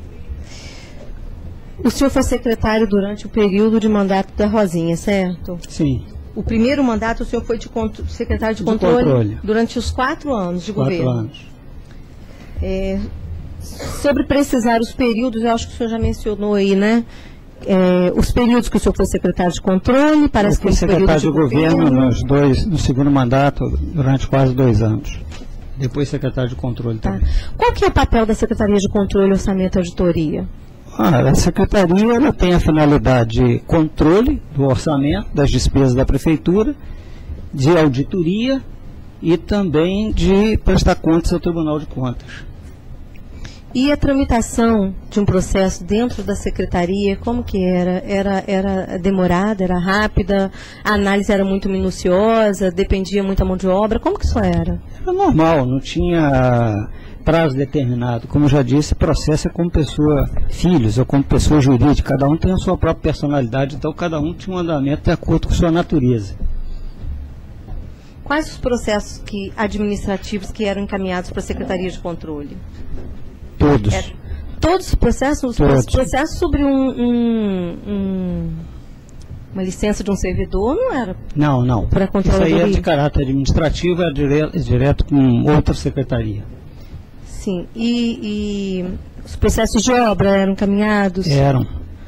O senhor foi secretário durante o período de mandato da Rosinha, certo? Sim, O primeiro mandato o senhor foi de contro- secretário de, De controle, controle. durante os quatro anos de quatro governo. anos. É, sobre precisar os períodos, eu acho que o senhor já mencionou aí, né? É, os períodos que o senhor foi secretário de controle, parece Eu que fui os períodos secretário de governo nos dois, no segundo mandato, durante quase dois anos. Depois secretário de controle Tá. também. Qual que é o papel da Secretaria de Controle, Orçamento e Auditoria? Ah, a secretaria ela tem a finalidade de controle do orçamento, das despesas da prefeitura, de auditoria e também de prestar contas ao Tribunal de Contas. E a tramitação de um processo dentro da secretaria, como que era? Era, era demorada, era rápida, a análise era muito minuciosa, dependia muito da mão de obra, como que isso era? Era normal, não tinha prazo determinado. Como eu já disse, processo é como pessoa, filhos ou como pessoa jurídica, cada um tem a sua própria personalidade, então cada um tinha um andamento de acordo com sua natureza. Quais os processos que, administrativos que eram encaminhados para a Secretaria de Controle? Todos. É, todos os processos? Os Todos. processos sobre um, um- um- uma licença de um servidor não era Não, não. para Isso controladoria? aí é de caráter administrativo, é dire- é direto com outra secretaria. Sim. E, e os processos de obra eram encaminhados? Eram.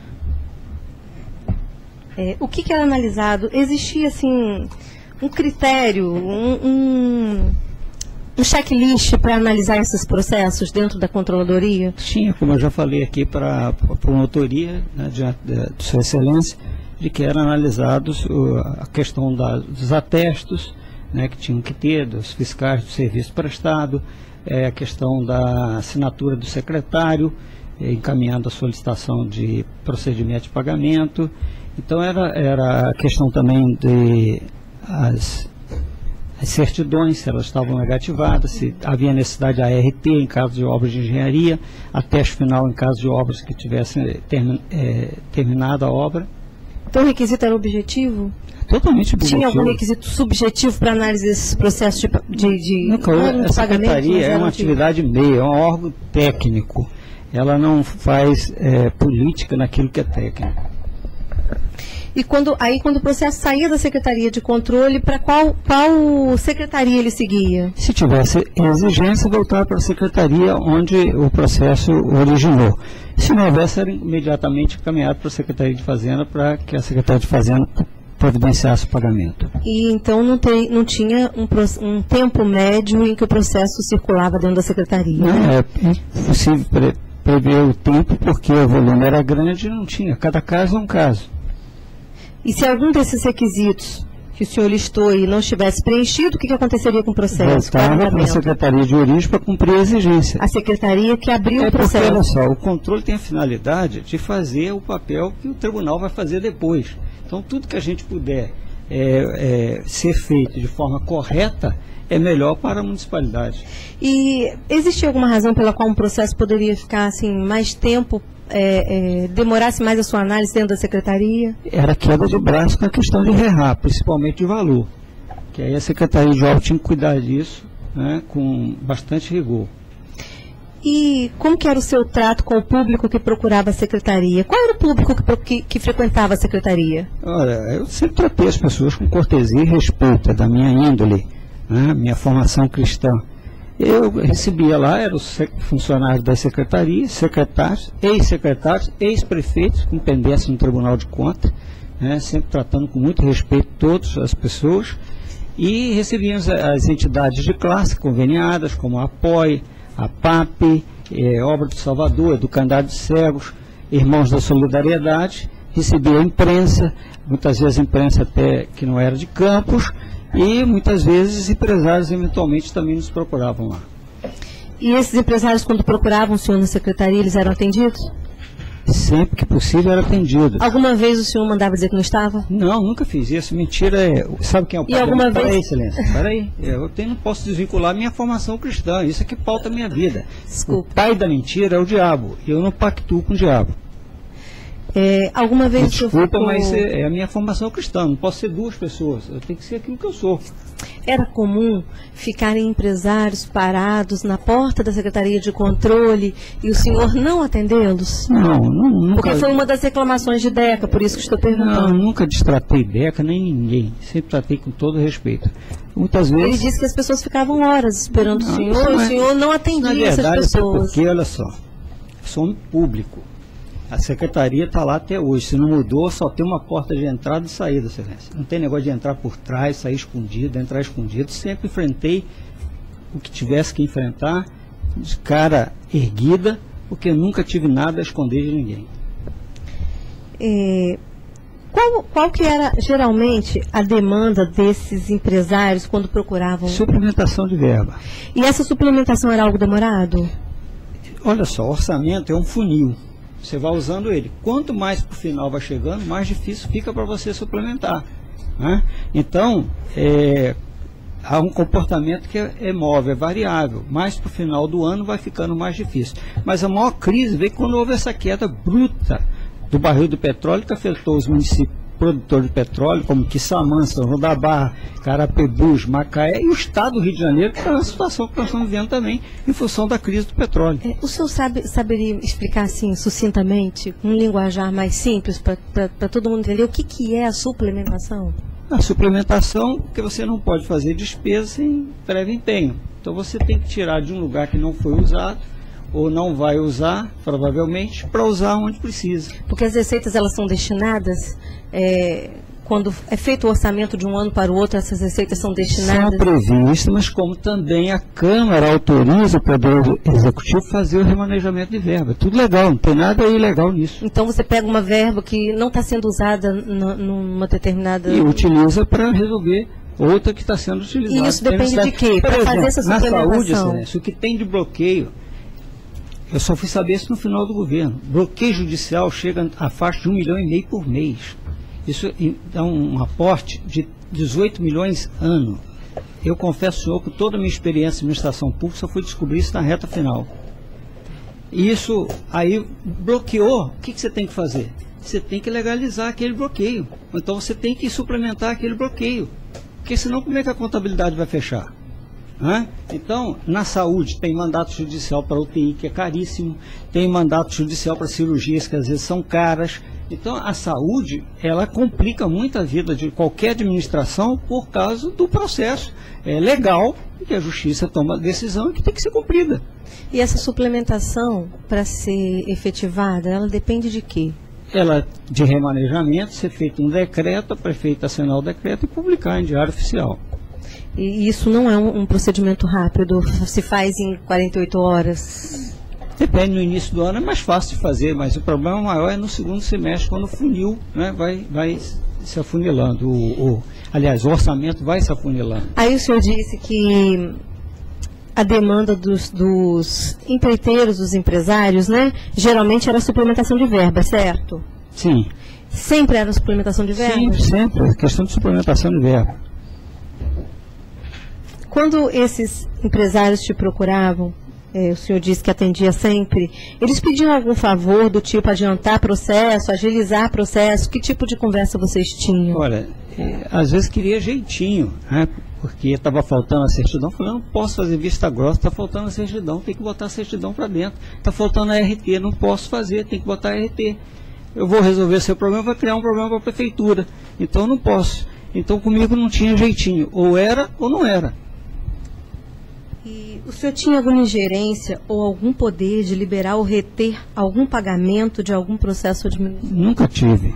É, o que, que era analisado? Existia, assim, um critério, um, um, um checklist para analisar esses processos dentro da controladoria? Tinha, como eu já falei aqui, para a promotoria, né, diante de Sua Excelência, de que eram analisados uh, a questão da, dos atestos, né, que tinham que ter, dos fiscais do serviço prestado, é, a questão da assinatura do secretário, é, encaminhando a solicitação de procedimento de pagamento. Então era, era a questão também de as, as certidões, se elas estavam negativadas, se havia necessidade de A R T em caso de obras de engenharia, ateste final em caso de obras que tivessem termi, é, terminado a obra. Então o requisito era objetivo? Totalmente objetivo. Tinha algum requisito subjetivo para análise desses processos de, de, de, Nunca, não, a secretaria é uma atividade meia, é um órgão técnico. Ela não faz é, política naquilo que é técnico. E quando, aí quando o processo saía da Secretaria de Controle, para qual, qual secretaria ele seguia? Se tivesse exigência, voltar para a secretaria onde o processo originou. Se não houvesse, era imediatamente encaminhado para a Secretaria de Fazenda para que a Secretaria de Fazenda providenciasse o pagamento. E então não, tem, não tinha um, um tempo médio em que o processo circulava dentro da Secretaria? Não, é possível pre, prever o tempo porque o volume era grande e não tinha. Cada caso é um caso. E se algum desses requisitos que o senhor listou e não estivesse preenchido, o que, que aconteceria com o processo? Voltava para a Secretaria de Origem para cumprir a exigência. A Secretaria que abriu é o processo. Porque, olha só, o controle tem a finalidade de fazer o papel que o tribunal vai fazer depois. Então, tudo que a gente puder é, é, ser feito de forma correta é melhor para a municipalidade. E existe alguma razão pela qual um processo poderia ficar assim mais tempo, é, é, demorasse mais a sua análise dentro da Secretaria? Era queda de braço com a questão de RERRA, principalmente de valor. Que aí a Secretaria de Obras tinha que cuidar disso, né, com bastante rigor. E como que era o seu trato com o público que procurava a Secretaria? Qual era o público que, que, que frequentava a Secretaria? Olha, eu sempre tratei as pessoas com cortesia e respeito, é da minha índole, né, minha formação cristã. Eu recebia lá, eram os funcionários da Secretaria, secretários, ex-secretários, ex-prefeitos, com pendência no Tribunal de Contas, né, sempre tratando com muito respeito todas as pessoas, e recebíamos as entidades de classe conveniadas, como a APOI, a PAP, é, Obra de Salvador, Educandade de Cegos, Irmãos da Solidariedade, recebia a imprensa, muitas vezes a imprensa até que não era de Campos, e muitas vezes empresários eventualmente também nos procuravam lá. E esses empresários, quando procuravam o senhor na Secretaria, eles eram atendidos? Sempre que possível era atendido. Alguma vez o senhor mandava dizer que não estava? Não, nunca fiz isso. Mentira é... Sabe quem é o pai? E alguma vez... Peraí, Excelência. Peraí. Eu tenho, não posso desvincular minha formação cristã. Isso é que pauta a minha vida. Desculpa. O pai da mentira é o diabo. E eu não pactuo com o diabo. É, alguma vez Desculpa, ficou... mas é a minha formação cristã. Não posso ser duas pessoas. Eu tenho que ser aquilo que eu sou. Era comum ficarem empresários parados na porta da Secretaria de Controle e o senhor não atendê-los? Não, não, nunca... Porque foi uma das reclamações de DECA, por isso que estou perguntando. Não, nunca destratei DECA, nem ninguém. Sempre tratei com todo respeito. Muitas vezes... Ele disse que as pessoas ficavam horas esperando não, o senhor, o senhor não atendia verdade, essas pessoas. Porque, olha só, sou um público. A secretaria está lá até hoje. Se não mudou, só tem uma porta de entrada e saída, Excelência. Não tem negócio de entrar por trás, sair escondido, entrar escondido. Sempre enfrentei o que tivesse que enfrentar, de cara erguida, porque nunca tive nada a esconder de ninguém. É, qual, qual que era, geralmente, a demanda desses empresários quando procuravam? Suplementação de verba. E essa suplementação era algo demorado? Olha só, orçamento é um funil. Você vai usando ele. Quanto mais para o final vai chegando, mais difícil fica para você suplementar, né? Então, é, há um comportamento que é, é móvel, é variável. Mais para o final do ano vai ficando mais difícil. Mas a maior crise veio quando houve essa queda bruta do barril do petróleo que afetou os municípios produtores de petróleo, como Quissamã, São João da Barra, Carapebus, Macaé e o estado do Rio de Janeiro, que está na situação que nós estamos vivendo também, em função da crise do petróleo. É, o senhor sabe, saberia explicar assim, sucintamente, um linguajar mais simples, para todo mundo entender o que, que é a suplementação? A suplementação, porque você não pode fazer despesa sem prévio empenho. Então você tem que tirar de um lugar que não foi usado, ou não vai usar, provavelmente, para usar onde precisa. Porque as receitas, elas são destinadas, é, quando é feito o orçamento de um ano para o outro, essas receitas são destinadas... São previstas, mas como também a Câmara autoriza o Poder Executivo fazer o remanejamento de verba. Tudo legal, não tem nada ilegal nisso. Então você pega uma verba que não está sendo usada n- numa determinada... E utiliza para resolver outra que está sendo utilizada. E isso depende de quê? Para fazer essa na saúde, suplementação. Excelência, o que tem de bloqueio, eu só fui saber isso no final do governo. Bloqueio judicial chega a faixa de um milhão e meio por mês. Isso dá um aporte de dezoito milhões ano. Eu confesso, senhor, que toda a minha experiência em administração pública só fui descobrir isso na reta final. E isso aí bloqueou. O que, que você tem que fazer? Você tem que legalizar aquele bloqueio. Então você tem que suplementar aquele bloqueio. Porque senão como é que a contabilidade vai fechar? Hã? Então, na saúde tem mandato judicial para U T I, que é caríssimo, tem mandato judicial para cirurgias, que às vezes são caras. Então, a saúde, ela complica muito a vida de qualquer administração por causa do processo é legal, que a justiça toma decisão e que tem que ser cumprida. E essa suplementação, para ser efetivada, ela depende de quê? Ela, de remanejamento, ser feito um decreto, a prefeita assinar o decreto e publicar em diário oficial. E isso não é um, um procedimento rápido, se faz em quarenta e oito horas? Depende, no início do ano é mais fácil de fazer, mas o problema maior é no segundo semestre, quando o funil, né, vai, vai se afunilando. O, o, aliás, o orçamento vai se afunilando. Aí o senhor disse que a demanda dos, dos empreiteiros, dos empresários, né, geralmente era suplementação de verba, certo? Sim. Sempre era suplementação de verba? Sempre, sempre. É questão de suplementação de verba. Quando esses empresários te procuravam, é, o senhor disse que atendia sempre, eles pediam algum favor do tipo adiantar processo, agilizar processo? Que tipo de conversa vocês tinham? Olha, é, às vezes queria jeitinho, né? Porque estava faltando a certidão. Eu falei, não posso fazer vista grossa, está faltando a certidão, tem que botar a certidão para dentro. Está faltando a R T, não posso fazer, tem que botar a R T. Eu vou resolver seu problema, vai criar um problema para a prefeitura. Então eu não posso. Então comigo não tinha jeitinho, ou era ou não era. E o senhor tinha alguma ingerência ou algum poder de liberar ou reter algum pagamento de algum processo administrativo? Nunca tive.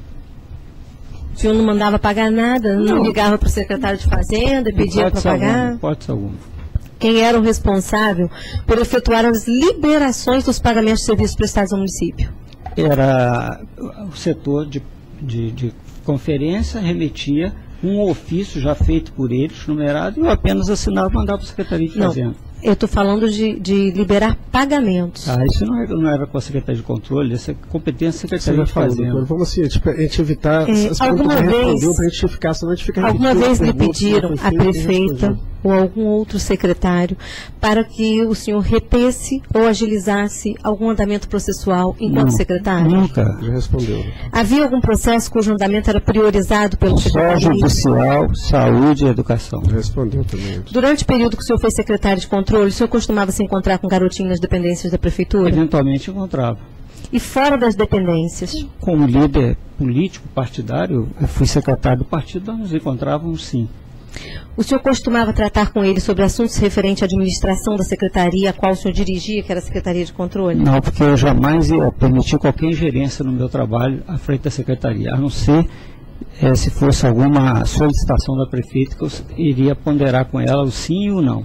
O senhor não mandava pagar nada? Não, não ligava para o secretário de Fazenda e pedia para pagar? Não pode ser algum. Quem era o responsável por efetuar as liberações dos pagamentos de serviços prestados ao município? Era o setor de, de, de conferência, remetia um ofício já feito por eles, numerado, e eu apenas assinava e mandava para a Secretaria de Fazenda. Não, eu estou falando de, de liberar pagamentos. Ah, isso não era, não era com a Secretaria de Controle, essa é competência da Secretaria de Fazenda. Falou, vamos assim, a gente, a gente evitar... É, alguma vez, pra gente ficar, senão a gente fica alguma vez lhe pediram a prefeita prefeita ou algum outro secretário para que o senhor retesse ou agilizasse algum andamento processual enquanto não, secretário? Nunca. Já respondeu. Havia algum processo cujo andamento era priorizado pelo Só secretário? judicial, saúde e educação. Já respondeu também. Durante o período que o senhor foi secretário de controle, o senhor costumava se encontrar com garotinhos nas dependências da prefeitura? Eventualmente encontrava. E fora das dependências? Como líder político, partidário, eu fui secretário do partido, nós nos encontrávamos sim. O senhor costumava tratar com ele sobre assuntos referentes à administração da secretaria a qual o senhor dirigia, que era a Secretaria de Controle? Não, porque eu jamais ia permitir qualquer ingerência no meu trabalho à frente da secretaria, a não ser é, se fosse alguma solicitação da prefeita que eu iria ponderar com ela o sim e o não.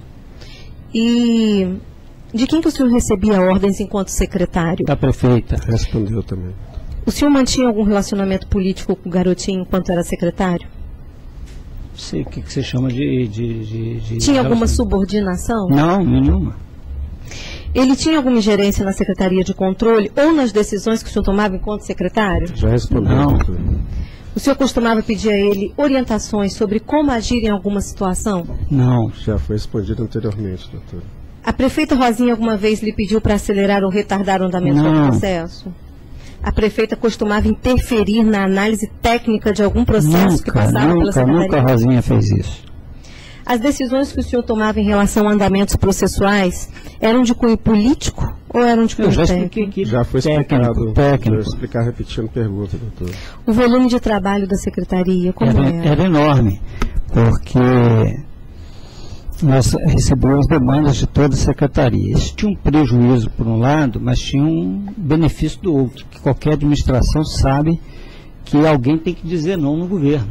E de quem que o senhor recebia ordens enquanto secretário? Da prefeita. Respondeu também. O senhor mantinha algum relacionamento político com o garotinho enquanto era secretário? Não sei o que, que você chama de... de, de, de tinha alguma subordinação? Não, nenhuma. Ele tinha alguma ingerência na Secretaria de Controle ou nas decisões que o senhor tomava enquanto secretário? Já respondeu. Não. O senhor costumava pedir a ele orientações sobre como agir em alguma situação? Não. Já foi respondido anteriormente, doutor. A prefeita Rosinha alguma vez lhe pediu para acelerar ou retardar o andamento Não. do processo? A prefeita costumava interferir na análise técnica de algum processo nunca, que passava nunca, pela secretaria? Nunca a Rosinha fez isso. As decisões que o senhor tomava em relação a andamentos processuais eram de cunho político ou eram de cunho Eu já técnico? expliquei que Já foi explicado. técnico, técnico. Vou explicar repetindo pergunta, doutor. O volume de trabalho da secretaria, como Era, era? era enorme, porque nós recebemos demandas de toda a secretaria. Isso tinha um prejuízo por um lado, mas tinha um benefício do outro, que qualquer administração sabe que alguém tem que dizer não no governo.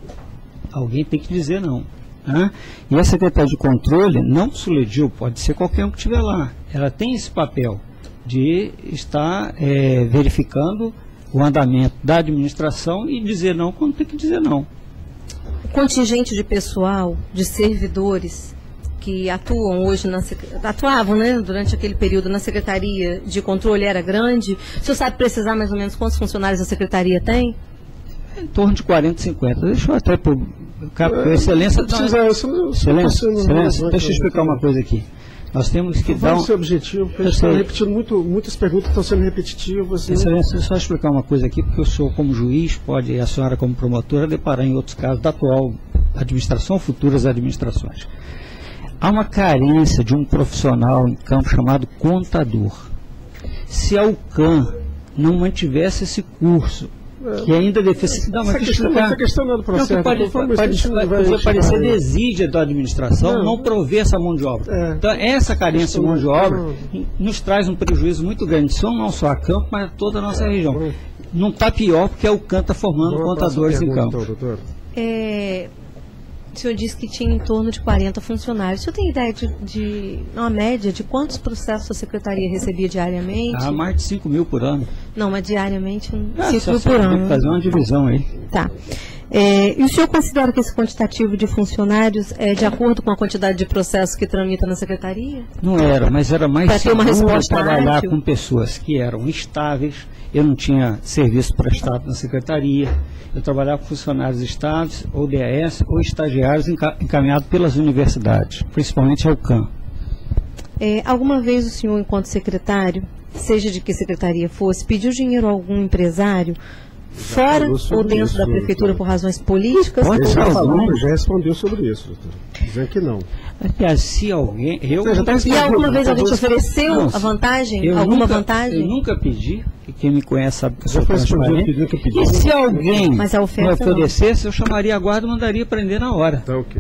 Alguém tem que dizer não. Né? E a Secretaria de Controle, não Suledil, pode ser qualquer um que estiver lá. Ela tem esse papel de estar é, verificando o andamento da administração e dizer não quando tem que dizer não. O contingente de pessoal, de servidores que atuam hoje na atuavam, né, durante aquele período na Secretaria de Controle era grande. O senhor sabe precisar mais ou menos quantos funcionários a Secretaria tem? Em torno de quarenta, cinquenta. Deixa eu até por é, excelência, não, precisa, isso não, excelência, não, excelência não, deixa eu explicar uma coisa aqui. Nós temos que dar um... Esse objetivo, porque a gente está repetindo muito, muitas perguntas estão sendo repetitivas. Né? Excelência, deixa eu só explicar uma coisa aqui, porque o senhor como juiz pode, e a senhora como promotora, deparar em outros casos da atual administração, futuras administrações. Há uma carência de um profissional em campo chamado contador. Se a U C A M não mantivesse esse curso, é, que ainda defende... Não, mas essa, questão, essa questão não é do processo. Não, pode, pode, pode, pode parecer desídia da administração não, não prover essa mão de obra. É, então, essa carência de mão de obra não, nos traz um prejuízo muito grande, não só a campo, mas a toda a nossa região. Não, não está pior porque a U C A M está formando contadores em campo. Então, doutor. É... O senhor disse que tinha em torno de quarenta funcionários. O senhor tem ideia de, de uma média, de quantos processos a Secretaria recebia diariamente? Ah, mais de cinco mil por ano. Não, mas diariamente ah, cinco mil por ano. Tem que fazer uma divisão aí. Tá. É, e o senhor considera que esse quantitativo de funcionários é de acordo com a quantidade de processos que tramita na Secretaria? Não era, mas era mais para ter uma resposta trabalhar ágil. Com pessoas que eram estáveis. Eu não tinha serviço prestado na Secretaria. Eu trabalhava com funcionários estados, ou D A S, ou estagiários encaminhados pelas universidades, principalmente a U C A M. É, alguma vez o senhor, enquanto secretário, seja de que secretaria fosse, pediu dinheiro a algum empresário, fora ou dentro isso, da prefeitura, doutor, por razões políticas? Pode já, falou, já respondeu sobre isso, doutor. Dizendo que não. Aliás, se alguém... Eu, Você já tá e alguma vez alguém te ofereceu não, a vantagem? Alguma nunca, vantagem? Eu nunca pedi, que quem me conhece sabe que eu sou transparente. E se alguém Mas a me oferecesse, não. eu chamaria a guarda e mandaria prender na hora. Tá ok.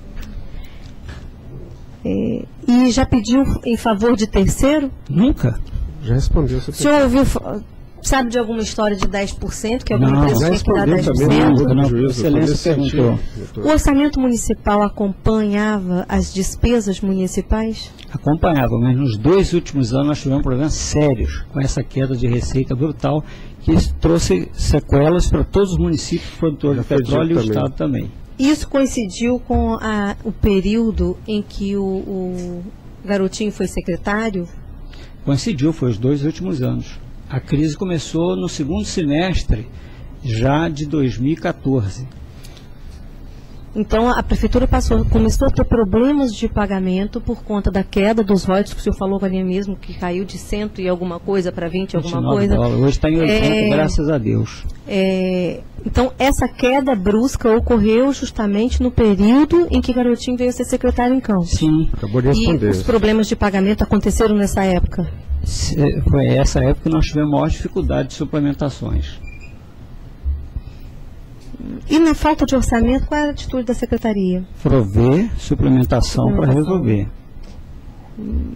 É, e já pediu em favor de terceiro? Nunca. Já respondeu. O senhor ouviu... Sabe de alguma história de dez por cento, que alguma não, empresa tinha que dar dez por cento? Não, não, não, excelência perguntou. O orçamento municipal acompanhava as despesas municipais? Acompanhava, mas nos dois últimos anos nós tivemos problemas sérios com essa queda de receita brutal, que trouxe sequelas para todos os municípios produtores de petróleo e o Estado também. Isso coincidiu com a, o período em que o, o Garotinho foi secretário? Coincidiu, foi os dois últimos anos. A crise começou no segundo semestre já de dois mil e quatorze. Então a prefeitura passou, começou a ter problemas de pagamento por conta da queda dos royalties, que o senhor falou ali mesmo, que caiu de cento e alguma coisa para vinte e alguma coisa. Dólares. Hoje está em oitenta, é, graças a Deus. É, então essa queda brusca ocorreu justamente no período em que Garotinho veio ser secretário em Campos. Sim. Acabou de responder. E os problemas de pagamento aconteceram nessa época? Foi essa época que nós tivemos maior dificuldade de suplementações. E na falta de orçamento, qual é a atitude da Secretaria? Prover suplementação para resolver. Hum.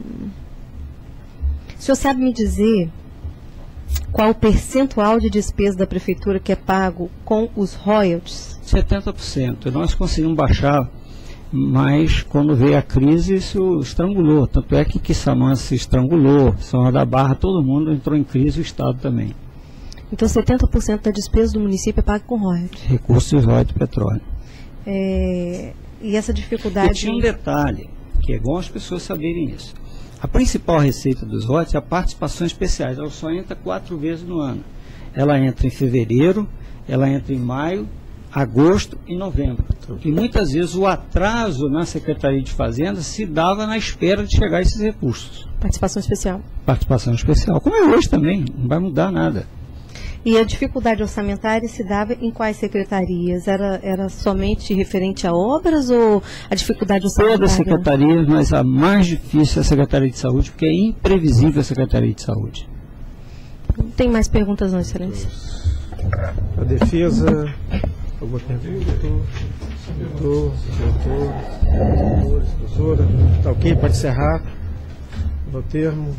O senhor sabe me dizer qual o percentual de despesa da Prefeitura que é pago com os royalties? setenta por cento. Nós conseguimos baixar, mas quando veio a crise isso estrangulou. Tanto é que Quissamã se estrangulou, São João da Barra, todo mundo entrou em crise, o Estado também. Então setenta por cento da despesa do município é pago com royalties. Recursos de royalties de petróleo. É, e essa dificuldade... E tinha um detalhe, que é bom as pessoas saberem isso. A principal receita dos royalties é a participação especiais. Ela só entra quatro vezes no ano. Ela entra em fevereiro, ela entra em maio, agosto e novembro. E muitas vezes o atraso na Secretaria de Fazenda se dava na espera de chegar a esses recursos. Participação especial. Participação especial, como é hoje também, não vai mudar nada. E a dificuldade orçamentária se dava em quais secretarias? Era, era somente referente a obras ou a dificuldade orçamentária? Todas as secretarias, mas a mais difícil é a Secretaria de Saúde, porque é imprevisível a Secretaria de Saúde. Tem mais perguntas não, Excelência? A defesa... Alguma pergunta? Doutor, doutor, doutor. Senhores, professora, está ok? Pode encerrar. No termo.